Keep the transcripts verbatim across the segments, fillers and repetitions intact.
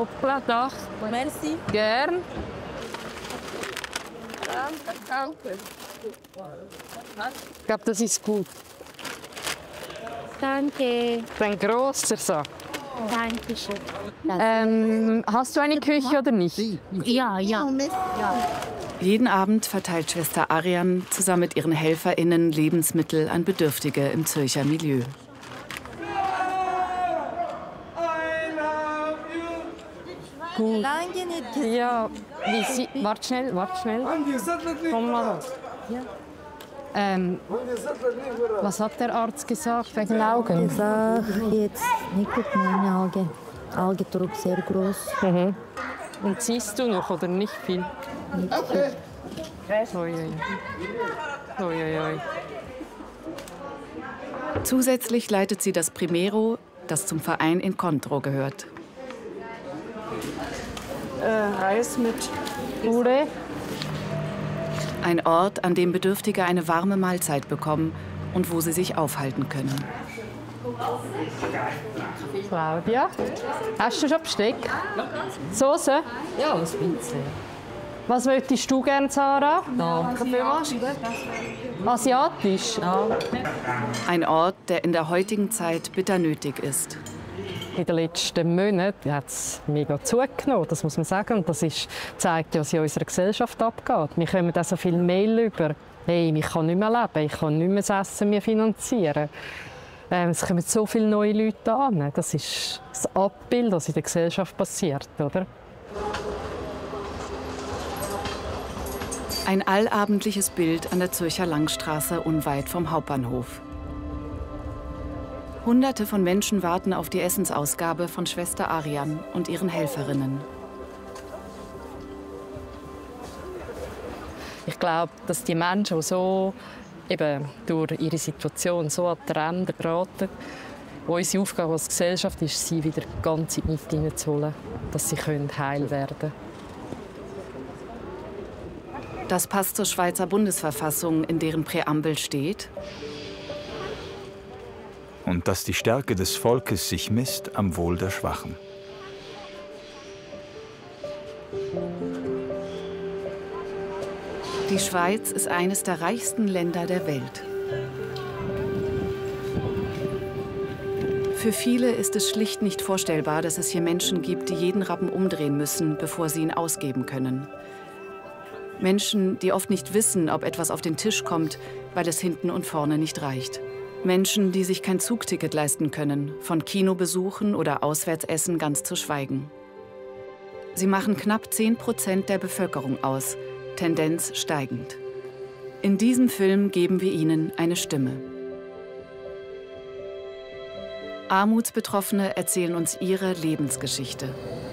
Hoppla, doch. Merci. Gern. Danke, danke. Ich glaube, das ist gut. Danke. Ein grosser Sack. Danke schön. Ähm, hast du eine Küche oder nicht? Ja, ja. ja. Jeden Abend verteilt Schwester Arian zusammen mit ihren HelferInnen Lebensmittel an Bedürftige im Zürcher Milieu. Gut. Lange nicht. Ja, wie sie... Warte schnell, warte schnell. Komm mal. Ja. Ähm, was hat der Arzt gesagt wegen den Augen? Gesagt, jetzt nicht gut meine Augen. Augendruck sehr groß. Mhm. Und siehst du noch oder nicht viel? Nicht viel. Oi, oi. Oi, oi, oi. Zusätzlich leitet sie das Primero, das zum Verein Encontro gehört. Äh, Reis mit Puree. Ein Ort, an dem Bedürftige eine warme Mahlzeit bekommen und wo sie sich aufhalten können. Claudia, hast du schon Besteck? Soße? Ja, ein bisschen. Was möchtest du gerne, Sarah? Danke vielmals. Asiatisch? Ja. Ein Ort, der in der heutigen Zeit bitter nötig ist. In den letzten Monaten hat es mega zugenommen, das muss man sagen. Und das ist, zeigt ja, was in unserer Gesellschaft abgeht. Wir kommen auch so viel Mail über. Hey, ich kann nicht mehr leben, ich kann nicht mehr das Essen mehr finanzieren. Ähm, es kommen so viele neue Leute an. Das ist das Abbild, was in der Gesellschaft passiert, oder? Ein allabendliches Bild an der Zürcher Langstraße unweit vom Hauptbahnhof. Hunderte von Menschen warten auf die Essensausgabe von Schwester Arian und ihren Helferinnen. Ich glaube, dass die Menschen, die so eben durch ihre Situation so an die Ränder geraten, unsere Aufgabe als Gesellschaft ist, sie wieder ganz in die Mitte hineinzuholen, dass sie heil werden können. Das passt zur Schweizer Bundesverfassung, in deren Präambel steht: Und dass die Stärke des Volkes sich misst am Wohl der Schwachen. Die Schweiz ist eines der reichsten Länder der Welt. Für viele ist es schlicht nicht vorstellbar, dass es hier Menschen gibt, die jeden Rappen umdrehen müssen, bevor sie ihn ausgeben können. Menschen, die oft nicht wissen, ob etwas auf den Tisch kommt, weil es hinten und vorne nicht reicht. Menschen, die sich kein Zugticket leisten können, von Kinobesuchen oder Auswärtsessen ganz zu schweigen. Sie machen knapp zehn Prozent der Bevölkerung aus, Tendenz steigend. In diesem Film geben wir ihnen eine Stimme. Armutsbetroffene erzählen uns ihre Lebensgeschichte.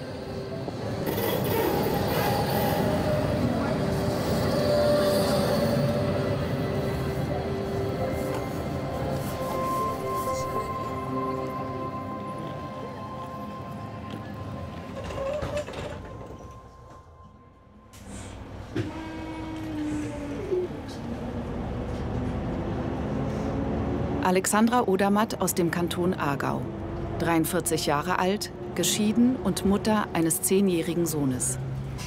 Alexandra Odermatt aus dem Kanton Aargau. dreiundvierzig Jahre alt, geschieden und Mutter eines zehnjährigen Sohnes.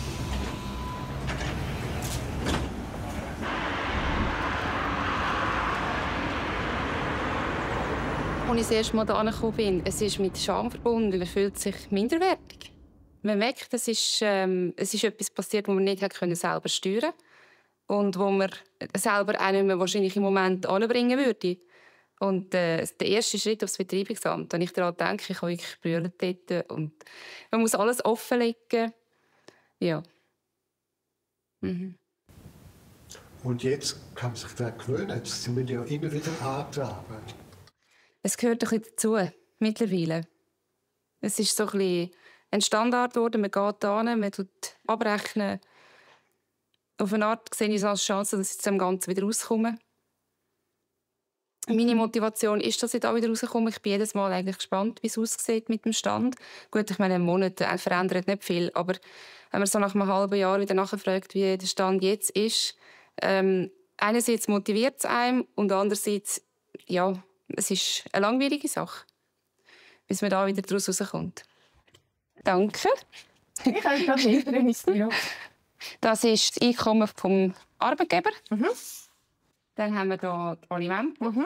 Als ich das erste Mal hierher gekommen bin, es ist mit Scham verbunden. Man fühlt sich minderwertig. Man merkt, es ist, ähm, es ist etwas passiert, das man nicht können selber steuern konnte. Und wo man selber auch nicht mehr wahrscheinlich im Moment anbringen würde. Und äh, der erste Schritt aufs Betreibungsamt, wenn ich daran denke, ich habe wirklich Brüllen dort. Und man muss alles offenlegen. Ja. Mhm. Und jetzt kann man sich daran gewöhnen. Jetzt sind wir ja immer wieder antragen. Es gehört ein bisschen dazu, mittlerweile. Es ist so ein bisschen ein Standard geworden. Man geht hin, man tut abrechnen. Auf eine Art sehe ich es als Chance, dass ich aus dem Ganzen wieder rauskomme. Meine Motivation ist, dass ich da wieder rauskomme. Ich bin jedes Mal eigentlich gespannt, wie es aussieht mit dem Stand. Gut, ich meine, ein Monat äh, verändert nicht viel, aber wenn man so nach einem halben Jahr wieder nachfragt, wie der Stand jetzt ist, ähm, einerseits motiviert es einem und andererseits, ja, es ist eine langwierige Sache, bis man da wieder daraus rauskommt. Danke. Ich habe gerade hinter ins Büro. Das ist das Einkommen vom Arbeitgeber. Mhm. Dann haben wir hier die Alimente. Mhm.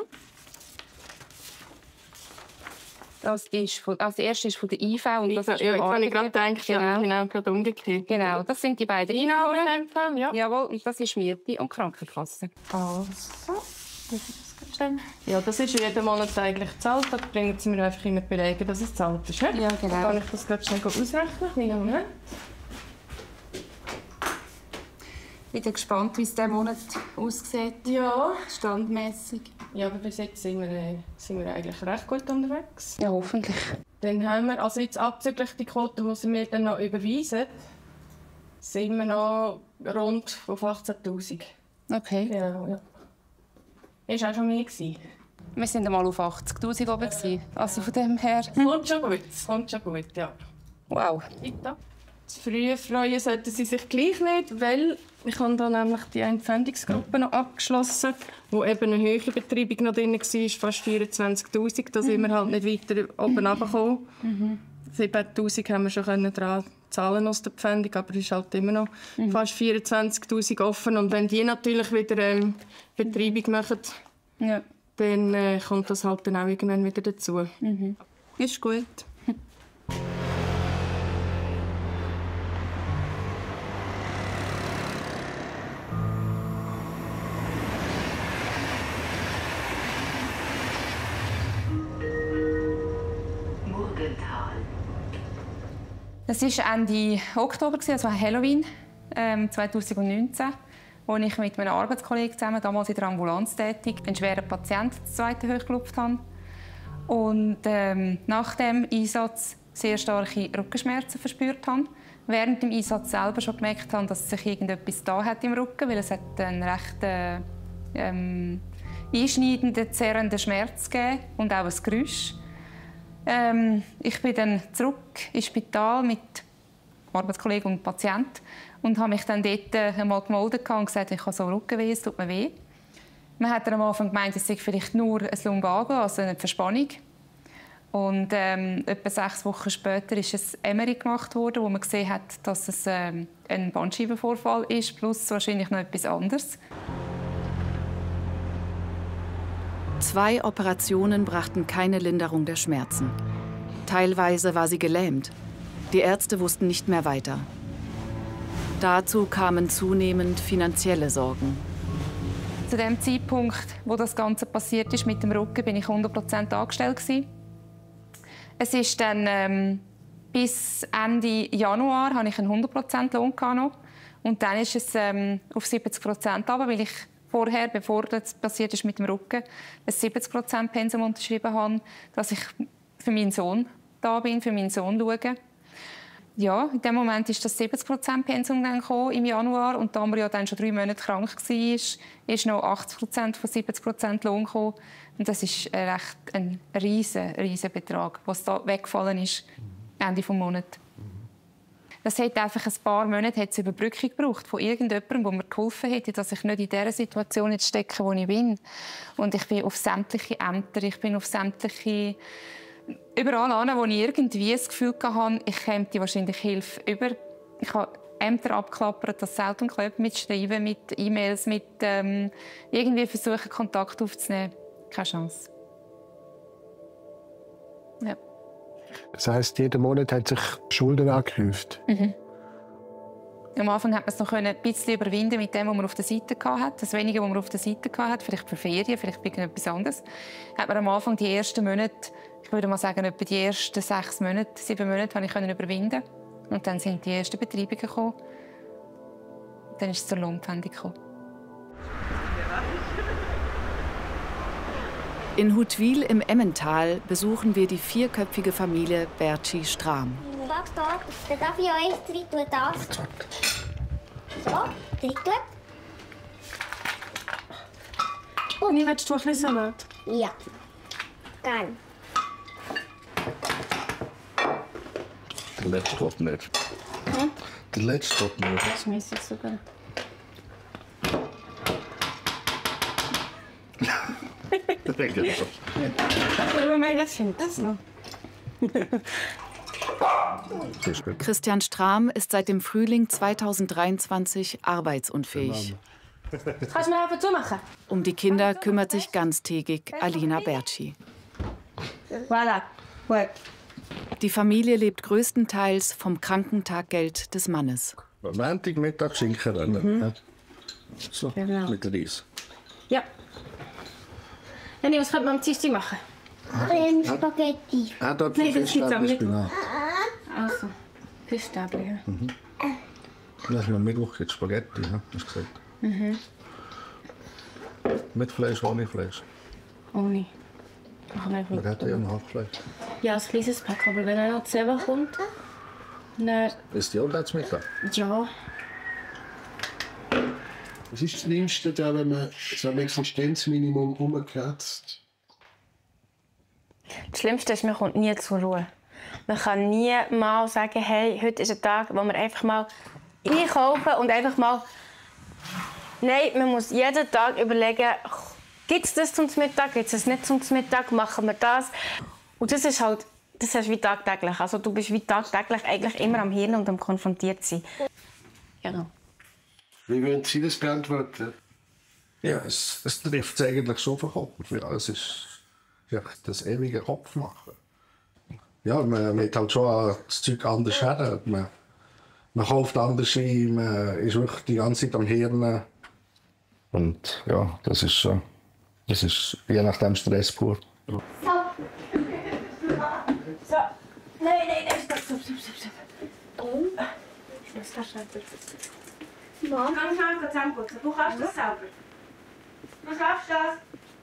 Das, ist von, also das erste ist von der I V. Und das Ja, ist jetzt vom habe ich gerade gedacht, Genau. ja, genau, gerade umgekehrt. Genau, das sind die beiden Einnahmen Einnahmen. in dem Fall, ja. Jawohl, und das ist Miete und Krankenkasse. Also, ja, das ist jeden Monat eigentlich gezahlt. Da bringen sie mir einfach immer Belege, dass es gezahlt ist. He? Ja, genau. Dann kann ich das gerade schnell ausrechnen. Kleinen Moment. Ich bin gespannt, wie es diesen Monat aussieht, Ja. standmässig. Ja, aber bis jetzt sind wir, äh, sind wir eigentlich recht gut unterwegs. Ja, hoffentlich. Dann haben wir, also jetzt abzüglich die Quote, die sie mir dann noch überweisen, sind wir noch rund auf achtzehntausend. Okay. Ja, ja. Das war auch schon mehr. gewesen. Wir waren einmal auf achtzigtausend oben. gewesen. Also von dem her. Es kommt schon gut, es kommt schon gut, ja. Wow. Zu früh freuen sollten sie sich gleich nicht, weil ich habe da nämlich die Entfendungsgruppe noch abgeschlossen, wo eben eine höhere Betreibung noch drin war, fast vierundzwanzigtausend. Da sind wir halt nicht weiter oben runtergekommen. Mhm. siebentausend haben wir schon dran zahlen aus der Pfändung, aber es ist halt immer noch mhm. fast vierundzwanzigtausend offen. Und wenn die natürlich wieder ähm, Betreibung machen, ja. dann äh, kommt das halt dann auch irgendwann wieder dazu. Mhm. Ist gut. Das war Ende Oktober, also Halloween ähm, zweitausendneunzehn, als ich mit meinem Arbeitskollegen zusammen, damals in der Ambulanz tätig, einen schweren Patienten das zweite hochgelupft habe. Und ähm, nach dem Einsatz sehr starke Rückenschmerzen verspürt habe. Während dem Einsatz selber schon gemerkt habe, dass sich irgendetwas da hat im Rücken, weil es hat einen recht äh, ähm, einschneidenden, zerrenden Schmerz gegeben und auch ein Geräusch. Ähm, ich bin dann zurück ins Spital mit Arbeitskollegen und Patient und habe mich dann dort einmal gemeldet und gesagt, ich habe so Rückenweh, es tut mir weh. Man hat dann am Anfang gemeint, es sei vielleicht nur ein Lumbago, also eine Verspannung. Und ähm, etwa sechs Wochen später ist ein M R I gemacht worden, wo man gesehen hat, dass es ähm, ein Bandscheibenvorfall ist, plus wahrscheinlich noch etwas anderes. Zwei Operationen brachten keine Linderung der Schmerzen. Teilweise war sie gelähmt. Die Ärzte wussten nicht mehr weiter. Dazu kamen zunehmend finanzielle Sorgen. Zu dem Zeitpunkt, wo das Ganze passiert ist mit dem Rücken, bin ich hundert Prozent angestellt gewesen. Es ist dann ähm, bis Ende Januar hatte ich einen hundert Prozent Lohn gehabt. Und dann ist es ähm, auf siebzig Prozent runter, weil ich vorher, bevor das passiert ist mit dem Rücken, ein siebzig Prozent Pensum unterschrieben habe, dass ich für meinen Sohn da bin, für meinen Sohn schaue. Ja, in dem Moment ist das siebzig Prozent Pensum dann gekommen, im Januar, und da wir ja dann schon drei Monate krank war, ist noch achtzig Prozent von siebzig Prozent Lohn gekommen. Und das ist recht ein riesen, riesen Betrag, was da weggefallen ist Ende des Monats. Das hat einfach ein paar Monate hat's Überbrückung gebraucht von irgendjemandem, der mir geholfen hätte, dass ich nicht in dieser Situation jetzt stecke, wo ich bin. Und ich bin auf sämtliche Ämter, ich bin auf sämtliche überall an, wo ich irgendwie das Gefühl hatte, ich käme wahrscheinlich Hilfe über. Ich habe Ämter abgeklappert, das selten klappt, mit Schreiben, mit E-Mails, mit ähm, irgendwie versuchen, Kontakt aufzunehmen. Keine Chance. Ja. Das heisst, jeden Monat hat sich Schulden angehäuft. Mhm. Am Anfang hat man es noch ein bisschen überwinden mit dem, was man auf der Seite hatte. Das Wenige, was man auf der Seite hatte, vielleicht für Ferien, vielleicht für etwas anderes, hat man am Anfang die ersten Monate, ich würde mal sagen, etwa die ersten sechs Monate, sieben Monate, habe ich überwinden. Und dann sind die ersten Betreibungen gekommen. Dann ist es zur Lohnpfändung gekommen. In Huttwil im Emmental besuchen wir die vierköpfige Familie Bertschi-Strahm. Was da? Dann darf ich euch rein tun, das. So, rein tun. Oh, nie willst du ein bisschen Salat? Ja. Gerne. Der letzte geht nicht. Hm? Der letzte geht nicht. Das schmeiß ich sogar. Das denke ich. Aber wir das findet das noch. Christian Strahm ist seit dem Frühling zweitausenddreiundzwanzig arbeitsunfähig. Kannst du mir einfach zumachen? Um die Kinder kümmert sich ganztägig Alina Bertschi. Voilà. Gut. Die Familie lebt größtenteils vom Krankentaggeld des Mannes. Montag, Mittag, Schinken. Mhm. So, genau. Mit Reis. Ja. Jenny, was könnte man am Dienstag machen? Ähm, Spaghetti. Ah, dort Nein, das gibt's aber nicht. Spinat. Also, Fischstäbchen. Ja. Mhm. Das ist am Mittwoch jetzt Spaghetti, ja, hast du gesagt. Mhm. Mit Fleisch, ohne Fleisch. Ohne. Ach, nicht Man hat ja noch Hackfleisch. Ja, ein kleines Pack, aber wenn er noch selber kommt, dann... Ist die auch jetzt Mittag? Ja. Was ist das Schlimmste, da, wenn man so ein Existenzminimum umkratzt? Das Schlimmste ist, man kommt nie zur Ruhe. Man kann nie mal sagen, hey, heute ist ein Tag, wo wir einfach mal einkaufen und einfach mal... Nein, man muss jeden Tag überlegen, gibt es das zum Mittag, gibt es das nicht zum Mittag, machen wir das. Und das ist halt, das ist wie tagtäglich. Also du bist wie tagtäglich eigentlich immer am Hirn und am konfrontiert sein. Genau. Wie würden Sie das beantworten? Ja, es, es trifft es eigentlich schon auf den Kopf. Ja, es ist ja, das ewige Kopfmachen. Ja, man hat halt schon das Zeug anders her. Man, man kauft anders ein, man ist wirklich die ganze Zeit am Hirn. Und ja, das ist schon, das ist je nachdem Stress pur. So. So. Nein, nein, nein, stopp, stopp, stopp, stopp. Und? Ich muss das schnell. Mom. Komm schnell zusammenputzen. Du kannst das selber. Du schaffst das.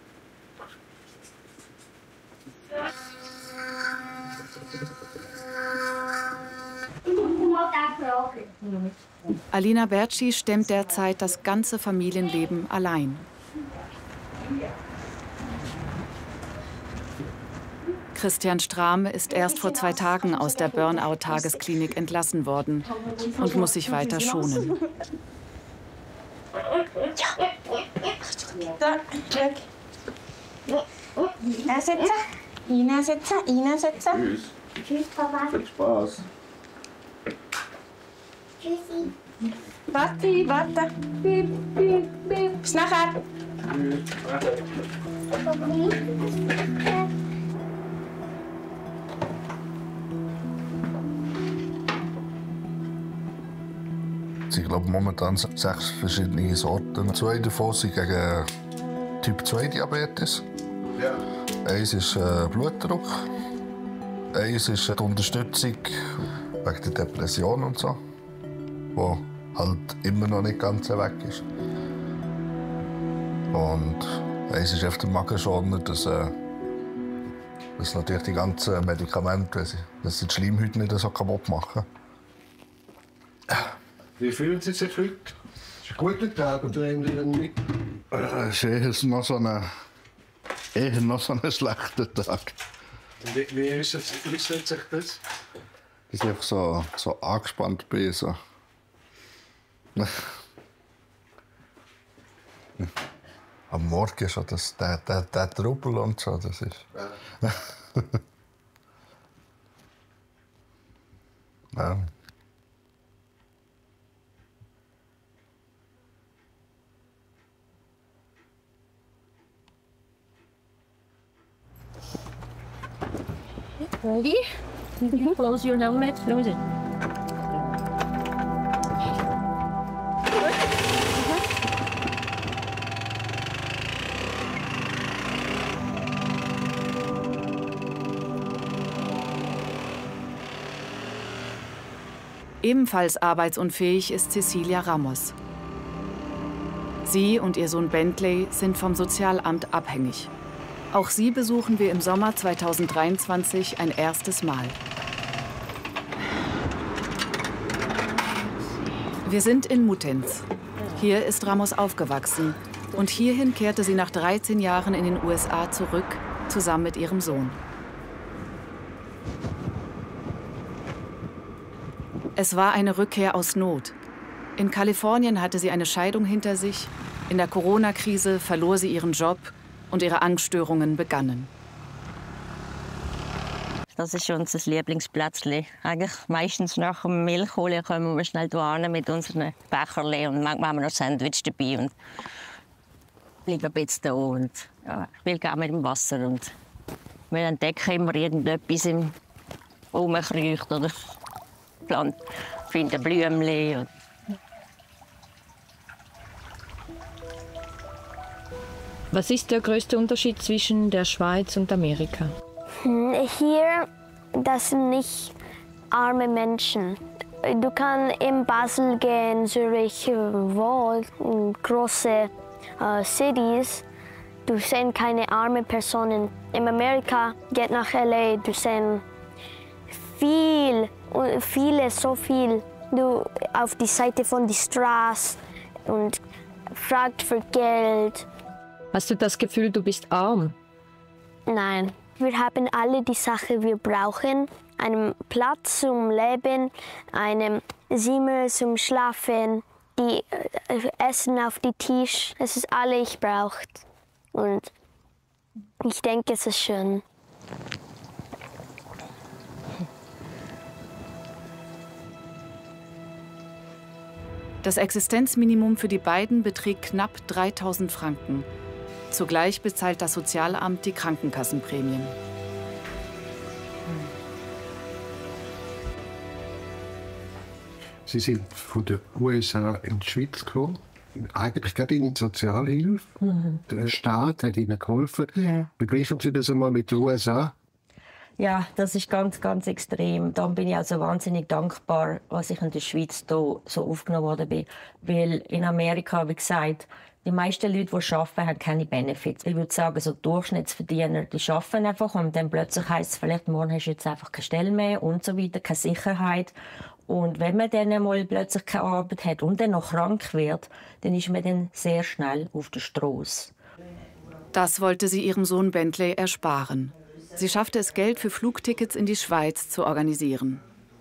Alina Bertschi stemmt derzeit das ganze Familienleben allein. Christian Strahm ist erst vor zwei Tagen aus der Burnout-Tagesklinik entlassen worden und muss sich weiter schonen. Einsetzen, einsetzen, einsetzen. Tschüss, Papa. Viel Spaß. Tschüssi. Warte, warte. Piep, piep, piep. Bis nachher. Ich glaube momentan sechs verschiedene Sorten. Zwei davon sind gegen Typ zwei Diabetes. Ja. Eins ist äh, Blutdruck. Eins ist die Unterstützung wegen der Depression und so, wo halt immer noch nicht ganz weg ist. Und eins ist einfach der Magenschoner, dass, äh, dass natürlich die ganzen Medikamente, dass sie die Schleimhäute nicht so kaputt machen. Wie fühlen Sie sich heute? Ist ein guter Tag oder haben Sie nicht? Es ist eher noch so ein, eher noch so ein schlechter Tag. Wie, wie, ist es, wie stellt sich das? Dass ich einfach so, so angespannt bin. So. Am Morgen schon das, der, der, der Trubel und so, das ist... Ja. Ja. Ready? Close your helmet. Close it. Ebenfalls arbeitsunfähig ist Cecilia Ramos. Sie und ihr Sohn Bentley sind vom Sozialamt abhängig. Auch sie besuchen wir im Sommer zweitausenddreiundzwanzig ein erstes Mal. Wir sind in Muttenz. Hier ist Ramos aufgewachsen und hierhin kehrte sie nach dreizehn Jahren in den U S A zurück, zusammen mit ihrem Sohn. Es war eine Rückkehr aus Not. In Kalifornien hatte sie eine Scheidung hinter sich. In der Corona-Krise verlor sie ihren Job und ihre Angststörungen begannen. Das ist unser Lieblingsplätzchen. Eigentlich meistens nach dem Milchholen kommen wir schnell hierher mit unseren Becherchen und manchmal haben wir noch Sandwich dabei und bleiben ein bisschen da und ja, ich will gerne mit dem Wasser und wir entdecken immer irgendetwas im Rumkreucht oder plant, finden Blümchen. Was ist der größte Unterschied zwischen der Schweiz und Amerika? Hier, das sind nicht arme Menschen. Du kannst in Basel gehen, Zürich, wo, in große uh, Cities. Du siehst keine armen Personen. In Amerika geht nach L A, du siehst viel, viele, so viel. Du auf die Seite von der Straße und fragt für Geld. Hast du das Gefühl, du bist arm? Nein. Wir haben alle die Sachen, wir brauchen. Einen Platz zum Leben, ein Zimmer zum Schlafen, die Essen auf den Tisch. Es ist alles, ich brauche. Und ich denke, es ist schön. Das Existenzminimum für die beiden beträgt knapp dreitausend Franken. Zugleich bezahlt das Sozialamt die Krankenkassenprämien. Sie sind von den U S A in die Schweiz gekommen, eigentlich gerade in die Sozialhilfe. Mhm. Der Staat hat Ihnen geholfen. Ja. Begreifen Sie das einmal mit den U S A? Ja, das ist ganz, ganz extrem. Dann bin ich also wahnsinnig dankbar, was ich in der Schweiz hier so aufgenommen worden bin. Weil in Amerika, wie gesagt, die meisten Leute, die arbeiten, haben keine Benefits. Ich würde sagen, so Durchschnittsverdiener, die arbeiten einfach und dann plötzlich heisst es, vielleicht morgen hast du jetzt einfach keine Stelle mehr und so weiter, keine Sicherheit. Und wenn man dann mal plötzlich keine Arbeit hat und dann noch krank wird, dann ist man dann sehr schnell auf der Strasse. Das wollte sie ihrem Sohn Bentley ersparen. Sie schaffte es, Geld für Flugtickets in die Schweiz zu organisieren.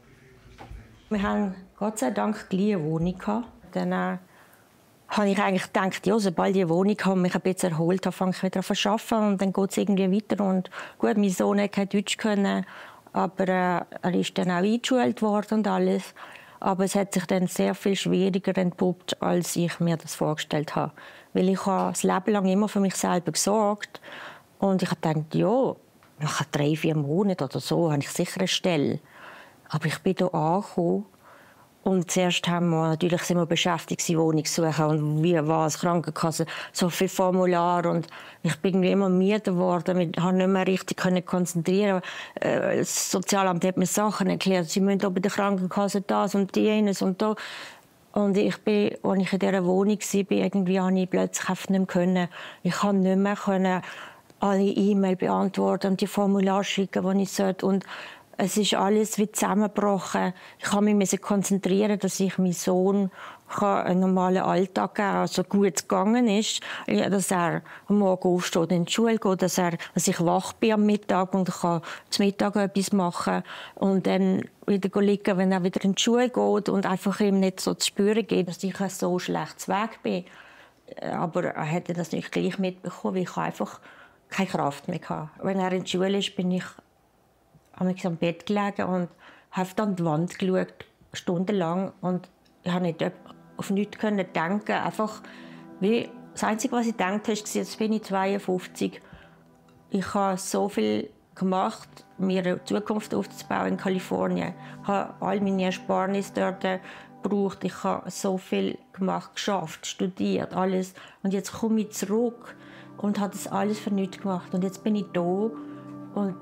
Wir haben Gott sei Dank gleich eine Wohnung gehabt. Dann äh, habe ich eigentlich gedacht, ja, sobald ich eine Wohnung habe, mich ein bisschen erholt habe, fange ich wieder an zu arbeiten und dann geht es irgendwie weiter. Und gut, mein Sohn hat kein Deutsch können, aber äh, er ist dann auch eingeschult worden und alles. Aber es hat sich dann sehr viel schwieriger entpuppt, als ich mir das vorgestellt habe. Weil ich habe das Leben lang immer für mich selber gesorgt und ich habe gedacht, ja, nach drei, vier Monaten oder so habe ich sicher eine Stelle. Aber ich bin hier angekommen und zuerst haben wir natürlich sind wir beschäftigt, die Wohnung zu suchen und wie war es, Krankenkasse, so viele Formulare und ich bin irgendwie immer müde geworden, ich konnte nicht mehr richtig konzentrieren. Das Sozialamt hat mir Sachen erklärt, sie müssen bei der Krankenkasse das und jenes und da. Und ich bin, als ich in dieser Wohnung war, irgendwie konnte ich plötzlich nicht mehr können. Ich konnte nicht mehr können alle E-Mails beantworten und die Formulare schicken, die ich sollte. Und es ist alles wie zusammengebrochen. Ich musste mich konzentrieren, dass ich meinem Sohn einen normalen Alltag geben kann, also gut gegangen ist. Dass er am Morgen aufsteht und in die Schule geht, dass, er, dass ich wach bin am Mittag und kann zum Mittag etwas machen und dann wieder liegen, wenn er wieder in die Schule geht und einfach ihm nicht so zu spüren geht, dass ich so schlecht weg bin. Aber er hätte das nicht gleich mitbekommen, weil ich einfach keine Kraft mehr hatte. Wenn er in der Schule ist, bin ich am Bett gelegen und habe an die Wand geschaut, stundenlang. Und ich konnte nicht auf nichts denken. Einfach, wie, das Einzige, was ich gedacht habe, ist, jetzt bin ich zweiundfünfzig. Ich habe so viel gemacht, mir eine Zukunft aufzubauen in Kalifornien. Ich habe all meine Ersparnisse dort gebraucht. Ich habe so viel gemacht, geschafft, studiert, alles. Und jetzt komme ich zurück und habe das alles für nichts gemacht. Und jetzt bin ich da und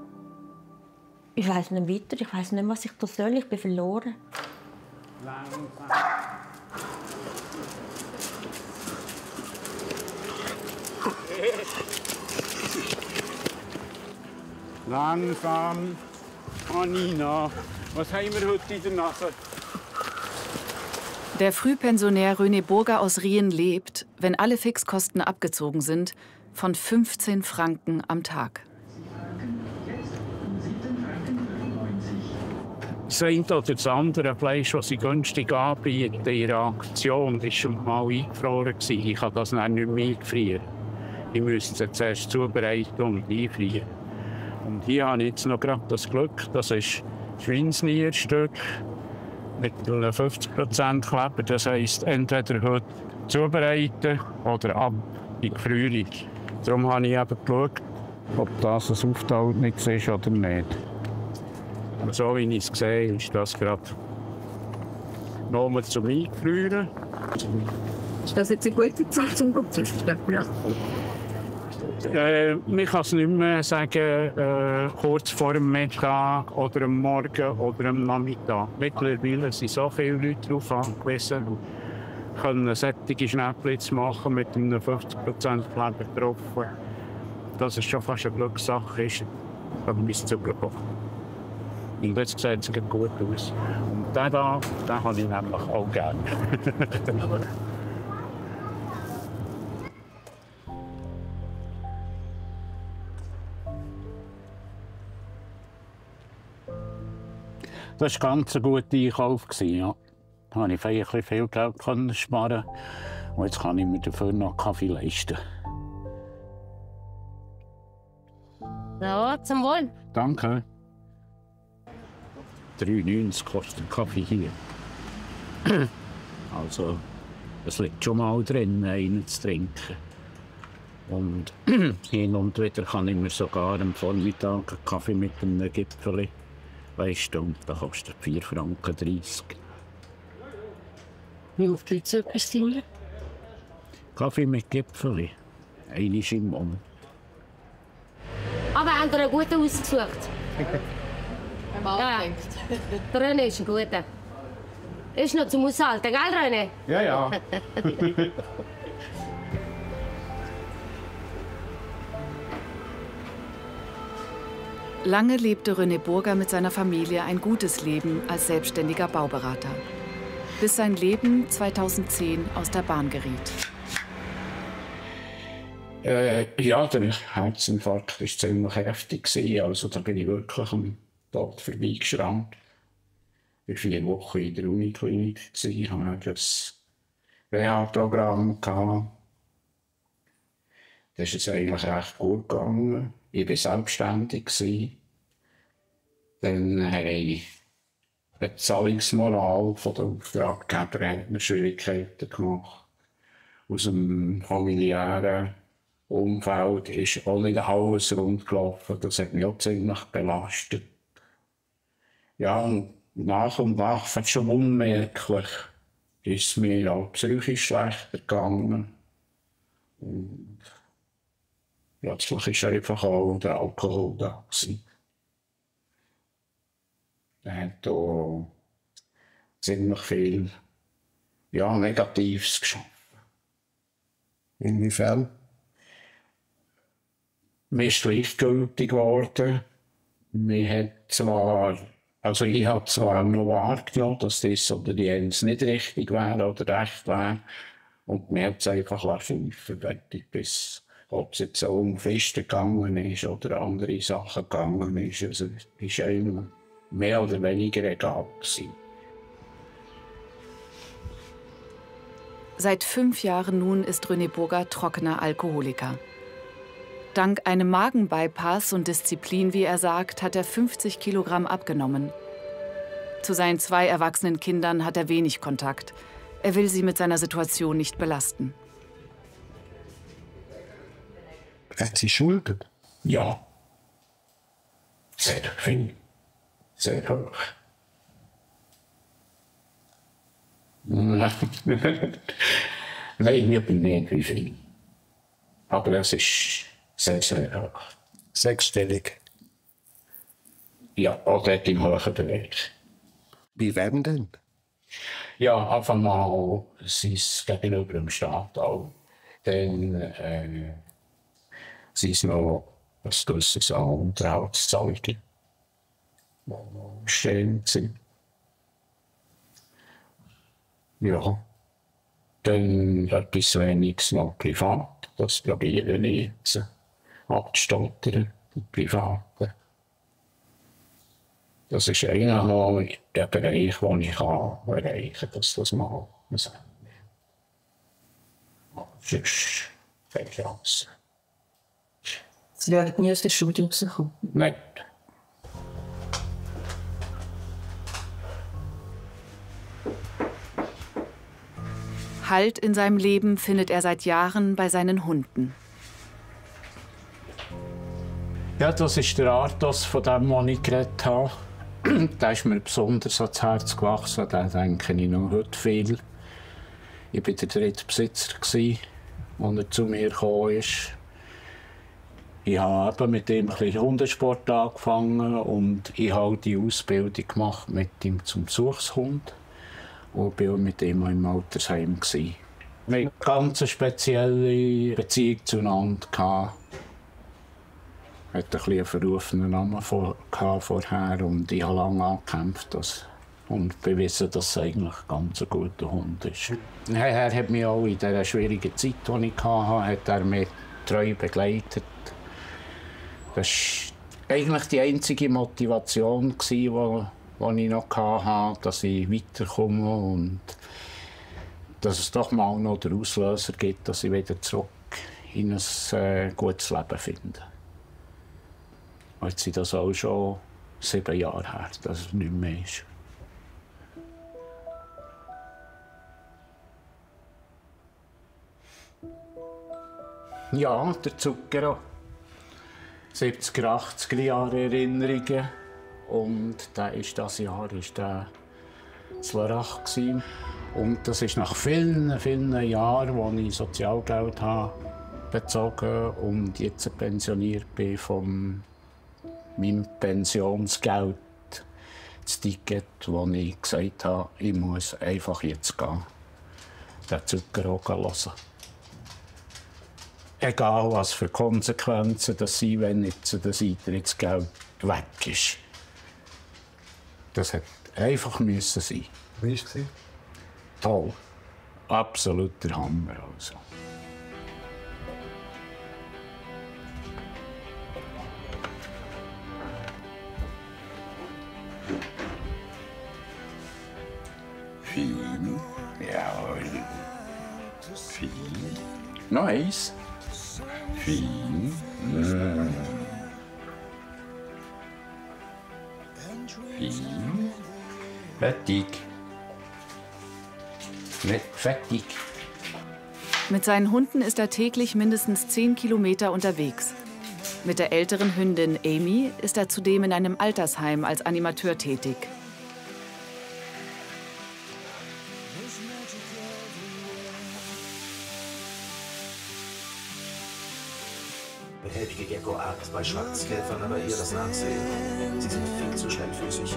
ich weiß nicht weiter, ich weiß nicht, was ich da soll. Ich bin verloren. Langsam. Oh Nina, was haben wir heute in der Nase? Der Frühpensionär René Burger aus Rien lebt, wenn alle Fixkosten abgezogen sind, von fünfzehn Franken am Tag. Das eine oder das andere Fleisch, das sie günstig anbieten, ihre Aktion, war schon mal eingefroren. Ich kann das dann nicht mehr einfrieren. Ich müsste es zuerst zubereiten und einfrieren. Und hier habe ich jetzt noch gerade das Glück, das ist Schweinsnierstück mit einem fünfzig Prozent Kleber. Das heisst, entweder heute zubereiten oder ab in die Gefrierung. Darum habe ich eben geschaut, ob das ein Auftautnis ist oder nicht. Aber so wie ich es sehe, ist das gerade nur zum Eingefrieren. Ist das jetzt eine gute Zeit zum Züchten? Ja. Äh, man kann es nicht mehr sagen, äh, kurz vor dem Mittag oder am Morgen oder am Nachmittag. Mittlerweile sind so viele Leute darauf angewiesen, können solche Schnäppchen machen mit einem fünfzig Prozent Kleber drauf. Dass es schon fast eine Glückssache ist, wenn wir es zubekommen. Und jetzt sieht es gut aus. Und den da, den habe ich nämlich auch gerne. Das war ganz ein guter Einkauf. Ja. Da konnte ich ein bisschen viel Geld sparen. Und jetzt kann ich mir dafür noch Kaffee leisten. So, zum Wohl. Danke. drei neunzig kostet ein Kaffee hier. Also, es liegt schon mal drin, einen zu trinken. Und hin und wieder kann ich mir sogar am Vormittag einen Kaffee mit einem Gipfel leisten. Das kostet vier Franken dreißig. Wie oft wird so etwas trinken? Kaffee mit Gipfel. Einmal im Monat. Aber haben Sie einen guten ausgesucht? Ja, der René ist ein guter. Ist noch zum Aushalten, gell, René? Ja, ja. Lange lebte René Burger mit seiner Familie ein gutes Leben als selbstständiger Bauberater. Bis sein Leben zweitausendzehn aus der Bahn geriet. Äh, ja, der Herzinfarkt war ziemlich heftig. Also, da bin ich wirklich am Tod vorbeigeschrammt. Ich war vier Wochen in der Uniklinik, hatte das W H-Programm. Da ist es eigentlich recht gut gegangen. Ich war selbstständig. Dann habe ich die Bezahlungsmoral von der Auftraggeber hat mir Schwierigkeiten gemacht. Aus dem familiären Umfeld ist auch nicht alles rund gelaufen. Das hat mich auch ziemlich belastet. Ja, und nach und nach, fast schon unmerklich, ist es mir auch psychisch schlechter gegangen. Und plötzlich war einfach auch der Alkohol da. Er hat auch ziemlich viel ja, Negatives geschaffen. Inwiefern? Mir ist gleichgültig geworden. Mir hat zwar, also ich habe zwar noch wahrgenommen, dass das oder jenes nicht richtig wäre oder recht wäre. Und mir hat es einfach lassen, bis ob es jetzt auch um Feste gegangen ist oder andere Sachen gegangen ist. Also es war immer mehr oder weniger egal gewesen. Seit fünf Jahren nun ist René Burger trockener Alkoholiker. Dank einem Magenbypass und Disziplin, wie er sagt, hat er fünfzig Kilogramm abgenommen. Zu seinen zwei erwachsenen Kindern hat er wenig Kontakt. Er will sie mit seiner Situation nicht belasten. Hat sie Schulden? Ja. Sehr viel. Sehr hoch. Nein, ich bin nicht wie viel. Aber es ist sehr, sehr hoch. Sechsstellig? Ja, auch dort im hohen Bereich. Wie wem denn? Ja, einfach mal sein gegenüber dem Staat auch. Dann äh, sind es noch ein gewisses Unterhaltszahlungen, die stehend sind. Ja, dann etwas Weniges noch privat. Das probiere ich jetzt abzustottern, die Privaten. Das ist eigentlich noch der Bereich, wo ich kann erreichen kann, dass das mal muss. Das ist viel Chance. Sie werden nie aus der Studie rauskommen? Nein. Halt in seinem Leben findet er seit Jahren bei seinen Hunden. Ja, das ist der Arthos, von dem ich geredet habe. Der ist mir besonders ans Herz gewachsen. Den denke ich noch heute viel. Ich war der dritte Besitzer, als er zu mir gekommen ist. Ich habe mit ihm ein bisschen Hundesport angefangen und ich habe die Ausbildung gemacht mit ihm zum Besuchshund. Und war mit ihm im Altersheim. Wir hatten eine ganz spezielle Beziehung zueinander. Er hatte ein einen verrufenen Namen vorher und ich habe lange angekämpft und bewiesen, dass es eigentlich ganz ein guter Hund ist. Er hat mich auch in dieser schwierigen Zeit, die ich hatte, hat er mich treu begleitet. Das war eigentlich die einzige Motivation, die die ich noch hatte, dass ich weiterkomme und dass es doch mal noch den Auslöser gibt, dass ich wieder zurück in ein äh, gutes Leben finde. Jetzt sind das auch schon sieben Jahre her, dass es nicht mehr ist. Ja, der Zucchero. siebziger, achtziger Jahre Erinnerungen. Und der ist das Jahr ist der in Lörrach. Und das ist nach vielen, vielen Jahren, wo ich Sozialgeld habe bezogen und jetzt pensioniert bin von meinem Pensionsgeld. Das Ticket, wo ich gesagt habe, ich muss einfach jetzt gehen. Den Zucker auch hören. Egal, was für Konsequenzen das sind, wenn jetzt das Eintrittsgeld weg ist. Das hat einfach müssen sein. Wie war es? Toll. Absoluter Hammer. Also. Fein. Jawohl. Fein. Noch eins. Fein. Mm. Fein. Fertig. Nicht fertig. Mit seinen Hunden ist er täglich mindestens zehn Kilometer unterwegs. Mit der älteren Hündin Amy ist er zudem in einem Altersheim als Animateur tätig. Behäbige Geckoart bei Schwarzkäfern, aber eher das Nachsehen. Sie sind viel zu schnellfüßig.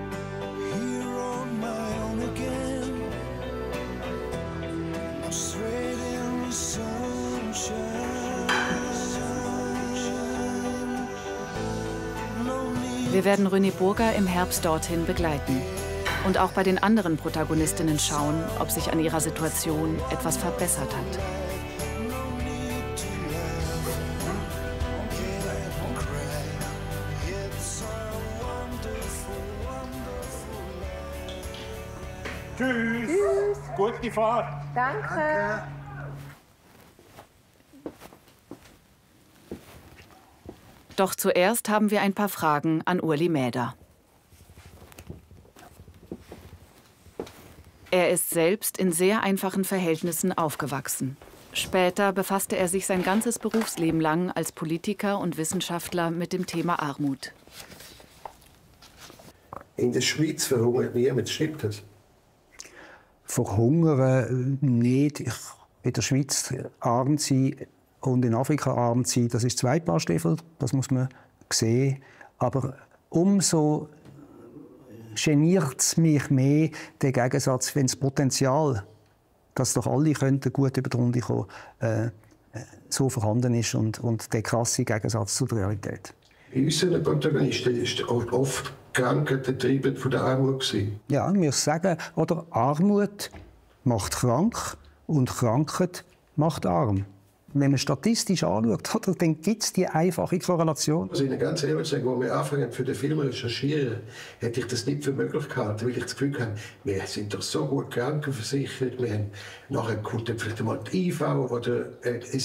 Wir werden René Burger im Herbst dorthin begleiten. Und auch bei den anderen Protagonistinnen schauen, ob sich an ihrer Situation etwas verbessert hat. Tschüss. Tschüss. Gute Fahrt. Danke. Doch zuerst haben wir ein paar Fragen an Ueli Mäder. Er ist selbst in sehr einfachen Verhältnissen aufgewachsen. Später befasste er sich sein ganzes Berufsleben lang als Politiker und Wissenschaftler mit dem Thema Armut. In der Schweiz verhungert niemand, stimmt das? Verhungern nicht. Ich, in der Schweiz arm sein und in Afrika arm sein, das ist zwei Paar Stiefel, das muss man sehen. Aber umso geniert es mich mehr, der Gegensatz, wenn das Potenzial, dass doch alle könnten gut über die Runde kommen, äh, so vorhanden ist und, und der krasse Gegensatz zur Realität. Unser Protagonist war oft Krankheit getrieben von der Armut. Ja, ich muss sagen, oder Armut macht krank und Krankheit macht arm. Wenn man statistisch anschaut, oder, dann gibt es die einfache Korrelation. Also ich ganz ehrlich sagen, als wir anfangen für den Film zu recherchieren, hätte ich das nicht für möglich gehalten, weil ich das Gefühl habe, wir sind doch so gut krankenversichert, wir haben nachher kommt vielleicht einmal die I V oder äh, es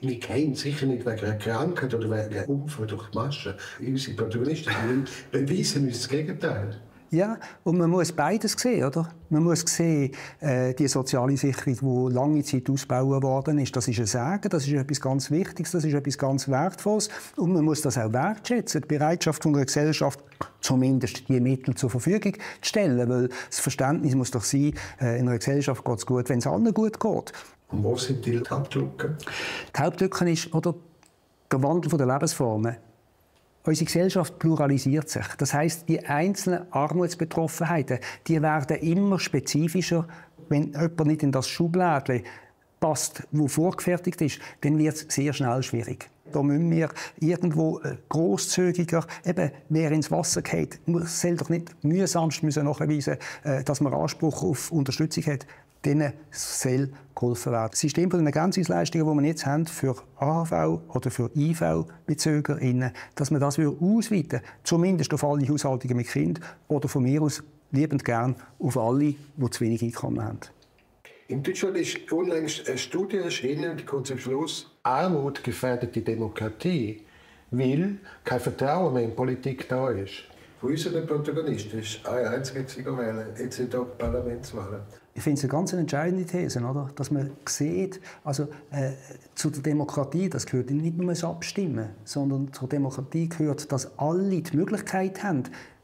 wir kennen sicher nicht wegen einer Krankheit oder wegen einem Unfall durch die Masche. Unsere Protagonisten beweisen uns das Gegenteil. Ja, und man muss beides sehen, oder? Man muss sehen, äh, die soziale Sicherung, die lange Zeit ausgebaut worden ist, das ist ein Sagen, das ist etwas ganz Wichtiges, das ist etwas ganz Wertvolles. Und man muss das auch wertschätzen, die Bereitschaft von einer Gesellschaft, zumindest die Mittel zur Verfügung zu stellen. Weil das Verständnis muss doch sein, äh, in einer Gesellschaft geht es gut, wenn es allen gut geht. Und wo sind die Hauptlücken? Die Hauptlücke ist, oder, der Wandel der Lebensformen. Unsere Gesellschaft pluralisiert sich. Das heisst, die einzelnen Armutsbetroffenheiten, die werden immer spezifischer. Wenn jemand nicht in das Schublädchen passt, das vorgefertigt ist, dann wird es sehr schnell schwierig. Da müssen wir irgendwo grosszügiger, eben, wer ins Wasser geht, soll doch nicht mühsamst nachweisen, dass man Anspruch auf Unterstützung hat. Denen soll geholfen werden. Das System der Ergänzungsleistungen, das wir jetzt haben für A H V oder für I V-BezügerInnen, dass man das ausweiten würde, zumindest auf alle Haushaltungen mit Kindern oder von mir aus liebend gern auf alle, die zu wenig Einkommen haben. In Deutschland ist unlängst eine Studie erschienen, die kommt zum Schluss, Armut gefährdet die Demokratie, weil kein Vertrauen mehr in Politik da ist. Von unseren Protagonisten ist ein einziger zu wählen, jetzt sind auch Parlamentswahlen. Ich finde es eine ganz entscheidende These, oder? Dass man sieht, also äh, zu der Demokratie, das gehört nicht nur das Abstimmen, sondern zur Demokratie gehört, dass alle die Möglichkeit haben,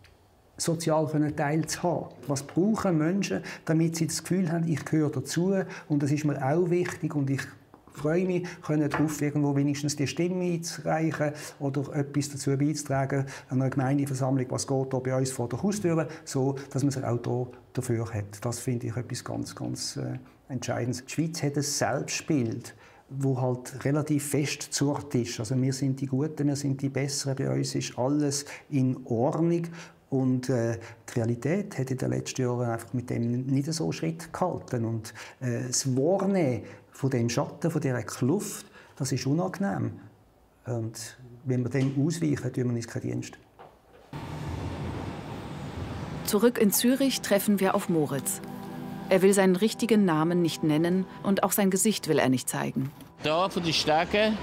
sozial teilzuhaben. Was brauchen Menschen, damit sie das Gefühl haben, ich gehöre dazu und das ist mir auch wichtig und ich freue mich, können darauf, irgendwo wenigstens die Stimme einzureichen oder etwas dazu beizutragen an einer Gemeindeversammlung, was geht da bei uns vor der Haustür, so dass man sich auch da dafür hat. Das finde ich etwas ganz, ganz äh, Entscheidendes. Die Schweiz hat ein Selbstbild, wo halt relativ fest zurrt ist. Also wir sind die Guten, wir sind die Besseren, bei uns ist alles in Ordnung. Und äh, die Realität hat in den letzten Jahren einfach mit dem nicht so Schritt gehalten. Und äh, das Wahrnehmen von dem Schatten, von dieser Kluft, das ist unangenehm. Und wenn wir dem ausweichen, tun wir uns keinen Dienst. Zurück in Zürich treffen wir auf Moritz. Er will seinen richtigen Namen nicht nennen und auch sein Gesicht will er nicht zeigen. Hier von den Stegen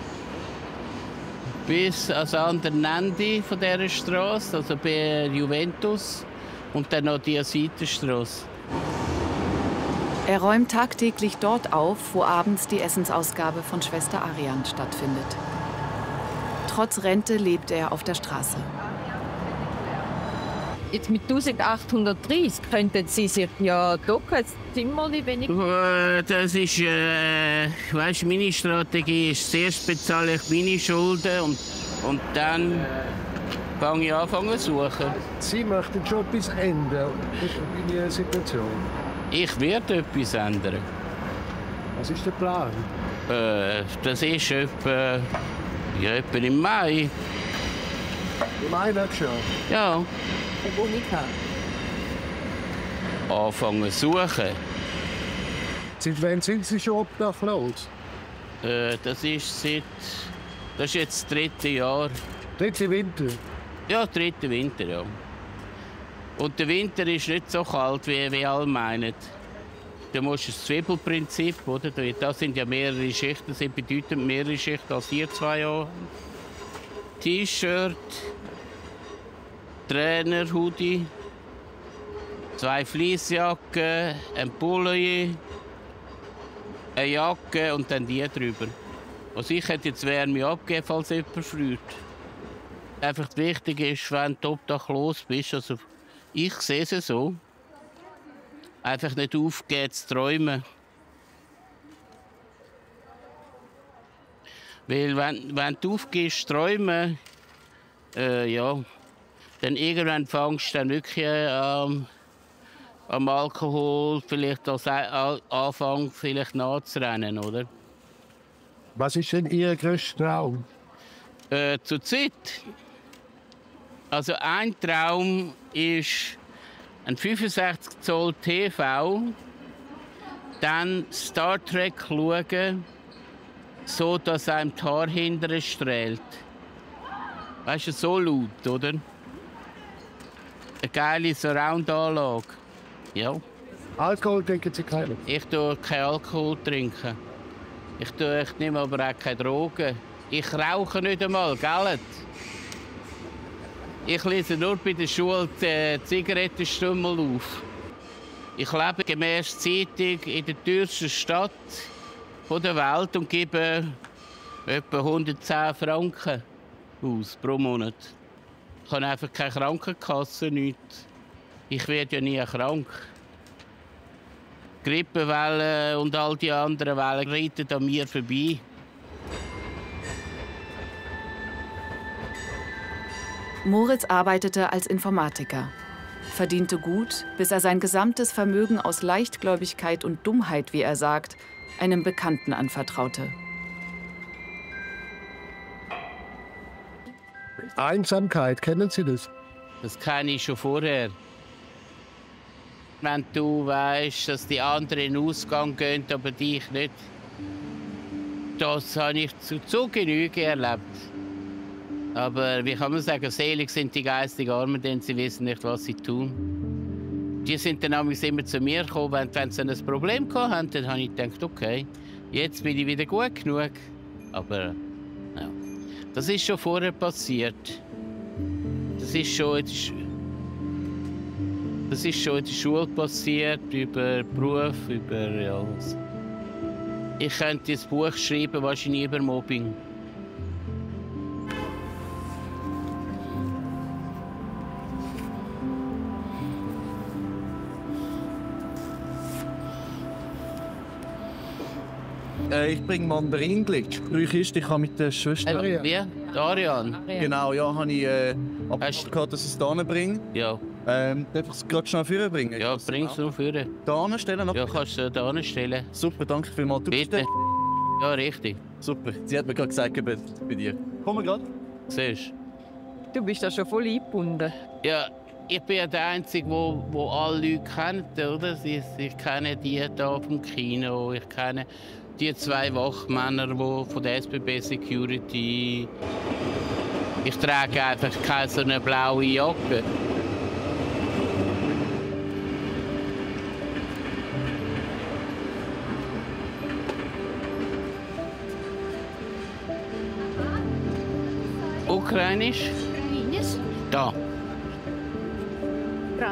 bis ans andere Ende von dieser Straße, also bei Juventus, und dann noch die Seitenstraße. Er räumt tagtäglich dort auf, wo abends die Essensausgabe von Schwester Ariane stattfindet. Trotz Rente lebt er auf der Straße. Jetzt mit eintausendachthundertdreißig könnten Sie sich ja doch ein Zimmer weniger... Das ist, äh, weißt, meine Strategie ist, zuerst bezahle ich meine Schulden und, und dann fange ich an zu suchen. Sie möchten schon etwas ändern in Ihrer Situation? Ich werde etwas ändern. Was ist der Plan? Äh, das ist etwa, ja, etwa im Mai. Im Mai nächstes Jahr? Ja. Wo nicht kann. Anfangen zu suchen. Seit wann sind Sie schon obdachlos? Äh, das ist seit... Das ist jetzt das dritte Jahr. Dritte Winter? Ja, dritte Winter, ja. Und der Winter ist nicht so kalt, wie, wie alle meinen. Du musst das Zwiebelprinzip, oder? Da sind ja mehrere Schichten, das sind bedeutend mehrere Schichten als hier zwei Jahre. T-Shirt, Trainer, Hoodie, zwei Fleecejacken, ein Pulli, eine Jacke und dann die drüber. Also ich hätte jetzt Wärme abgegeben, falls jemand friert. Einfach wichtig ist, wenn du obdachlos bist, also ich sehe es so, einfach nicht aufgeben zu träumen. Weil wenn, wenn du aufgehst zu träumen, äh, ja, dann irgendwann fängst du dann wirklich äh, am Alkohol, vielleicht als Anfang vielleicht nachzurennen, oder? Was ist denn Ihr grösster Traum? Äh, zur Zeit. Also ein Traum ist ein fünfundsechzig Zoll T V, dann Star Trek schauen, so dass einem die Haare hinterher strahlt. Weißt du, so laut, oder? Eine geile Surround-Anlage. Ja. Alkohol trinken Sie keinen? Ich trinke keinen Alkohol. Trinken. Ich, tue, ich nehme aber auch keine Drogen. Ich rauche nicht einmal, gell? Ich lese nur bei der Schule die Zigarettenstummel auf. Ich lebe gemäß Zeitung in der teuersten Stadt der Welt und gebe etwa hundertzehn Franken aus pro Monat. Ich habe einfach keine Krankenkasse, nichts. Ich werde ja nie krank. Grippewelle und all die anderen Wellen reiten an mir vorbei. Moritz arbeitete als Informatiker, verdiente gut, bis er sein gesamtes Vermögen aus Leichtgläubigkeit und Dummheit, wie er sagt, einem Bekannten anvertraute. Einsamkeit, kennen Sie das? Das kenne ich schon vorher. Wenn du weißt, dass die anderen in den Ausgang gehen, aber dich nicht. Das habe ich zu, zu Genüge erlebt. Aber wie kann man sagen, selig sind die geistig Armen, denn sie wissen nicht, was sie tun. Die sind dann immer zu mir gekommen, wenn, wenn sie ein Problem hatten, dann habe ich gedacht, okay, jetzt bin ich wieder gut genug. Aber ja, das ist schon vorher passiert. Das ist schon, das ist schon in der Schule passiert, über Beruf, über ja, alles. Ich könnte ein Buch schreiben, wahrscheinlich über Mobbing. Äh, ich bringe Mandaringlück. Drei Kisten, ich habe mit der Schwester... Äh, wie? Darian? Genau, ja, habe ich äh, abgehört, dass ich es hier bringe. Ja. Ähm, darf ich es gerade schnell vorne bringen? Ja, bring es noch vorne. Hier stellen? Noch? Ja, kannst du hier stellen. Super, danke vielmals. Du Bitte. Ja, richtig. Super, sie hat mir gerade gesagt, bei, bei dir. Komm gerade. Siehst du? bist da schon voll eingebunden. Ja, ich bin ja der Einzige, wo, wo alle Leute kennen, oder? Ich, ich kenne die hier vom Kino, ich kenne die zwei Wachmänner die von der S B B Security. Ich trage einfach keine so eine blaue Jacke. Ukrainisch? Ukrainisch? Da. Krass.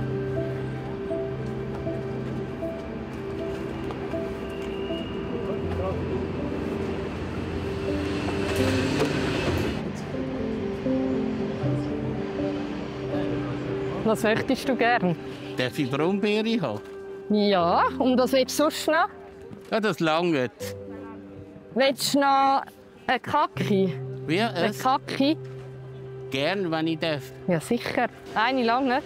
Was möchtest du gern? Darf ich Brombeere haben? Ja, und was willst du sonst noch? Ja, das langt. Willst du noch eine Kaki? Wie? Eine Kaki? Gern, wenn ich darf. Ja, sicher. Eine lange. Ja.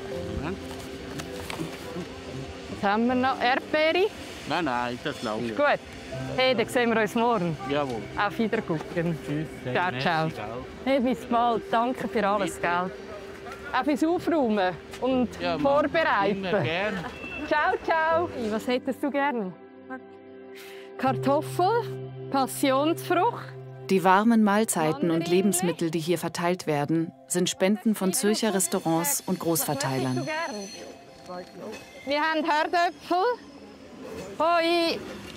Was haben wir noch? Erdbeere? Nein, nein, das langt. Ist gut. Hey, dann sehen wir uns morgen. Jawohl. Auf Wiedergucken. Tschüss. Ciao, ciao. Hey, bis bald. Danke für alles, gell? Auch fürs Aufräumen und ja, Vorbereiten. Immer gern. Ciao, ciao. Was hättest du gern? Kartoffel, Passionsfrucht. Die warmen Mahlzeiten und Lebensmittel, die hier verteilt werden, sind Spenden von Zürcher Restaurants und Großverteilern. Wir haben Herdöpfel. Hoi.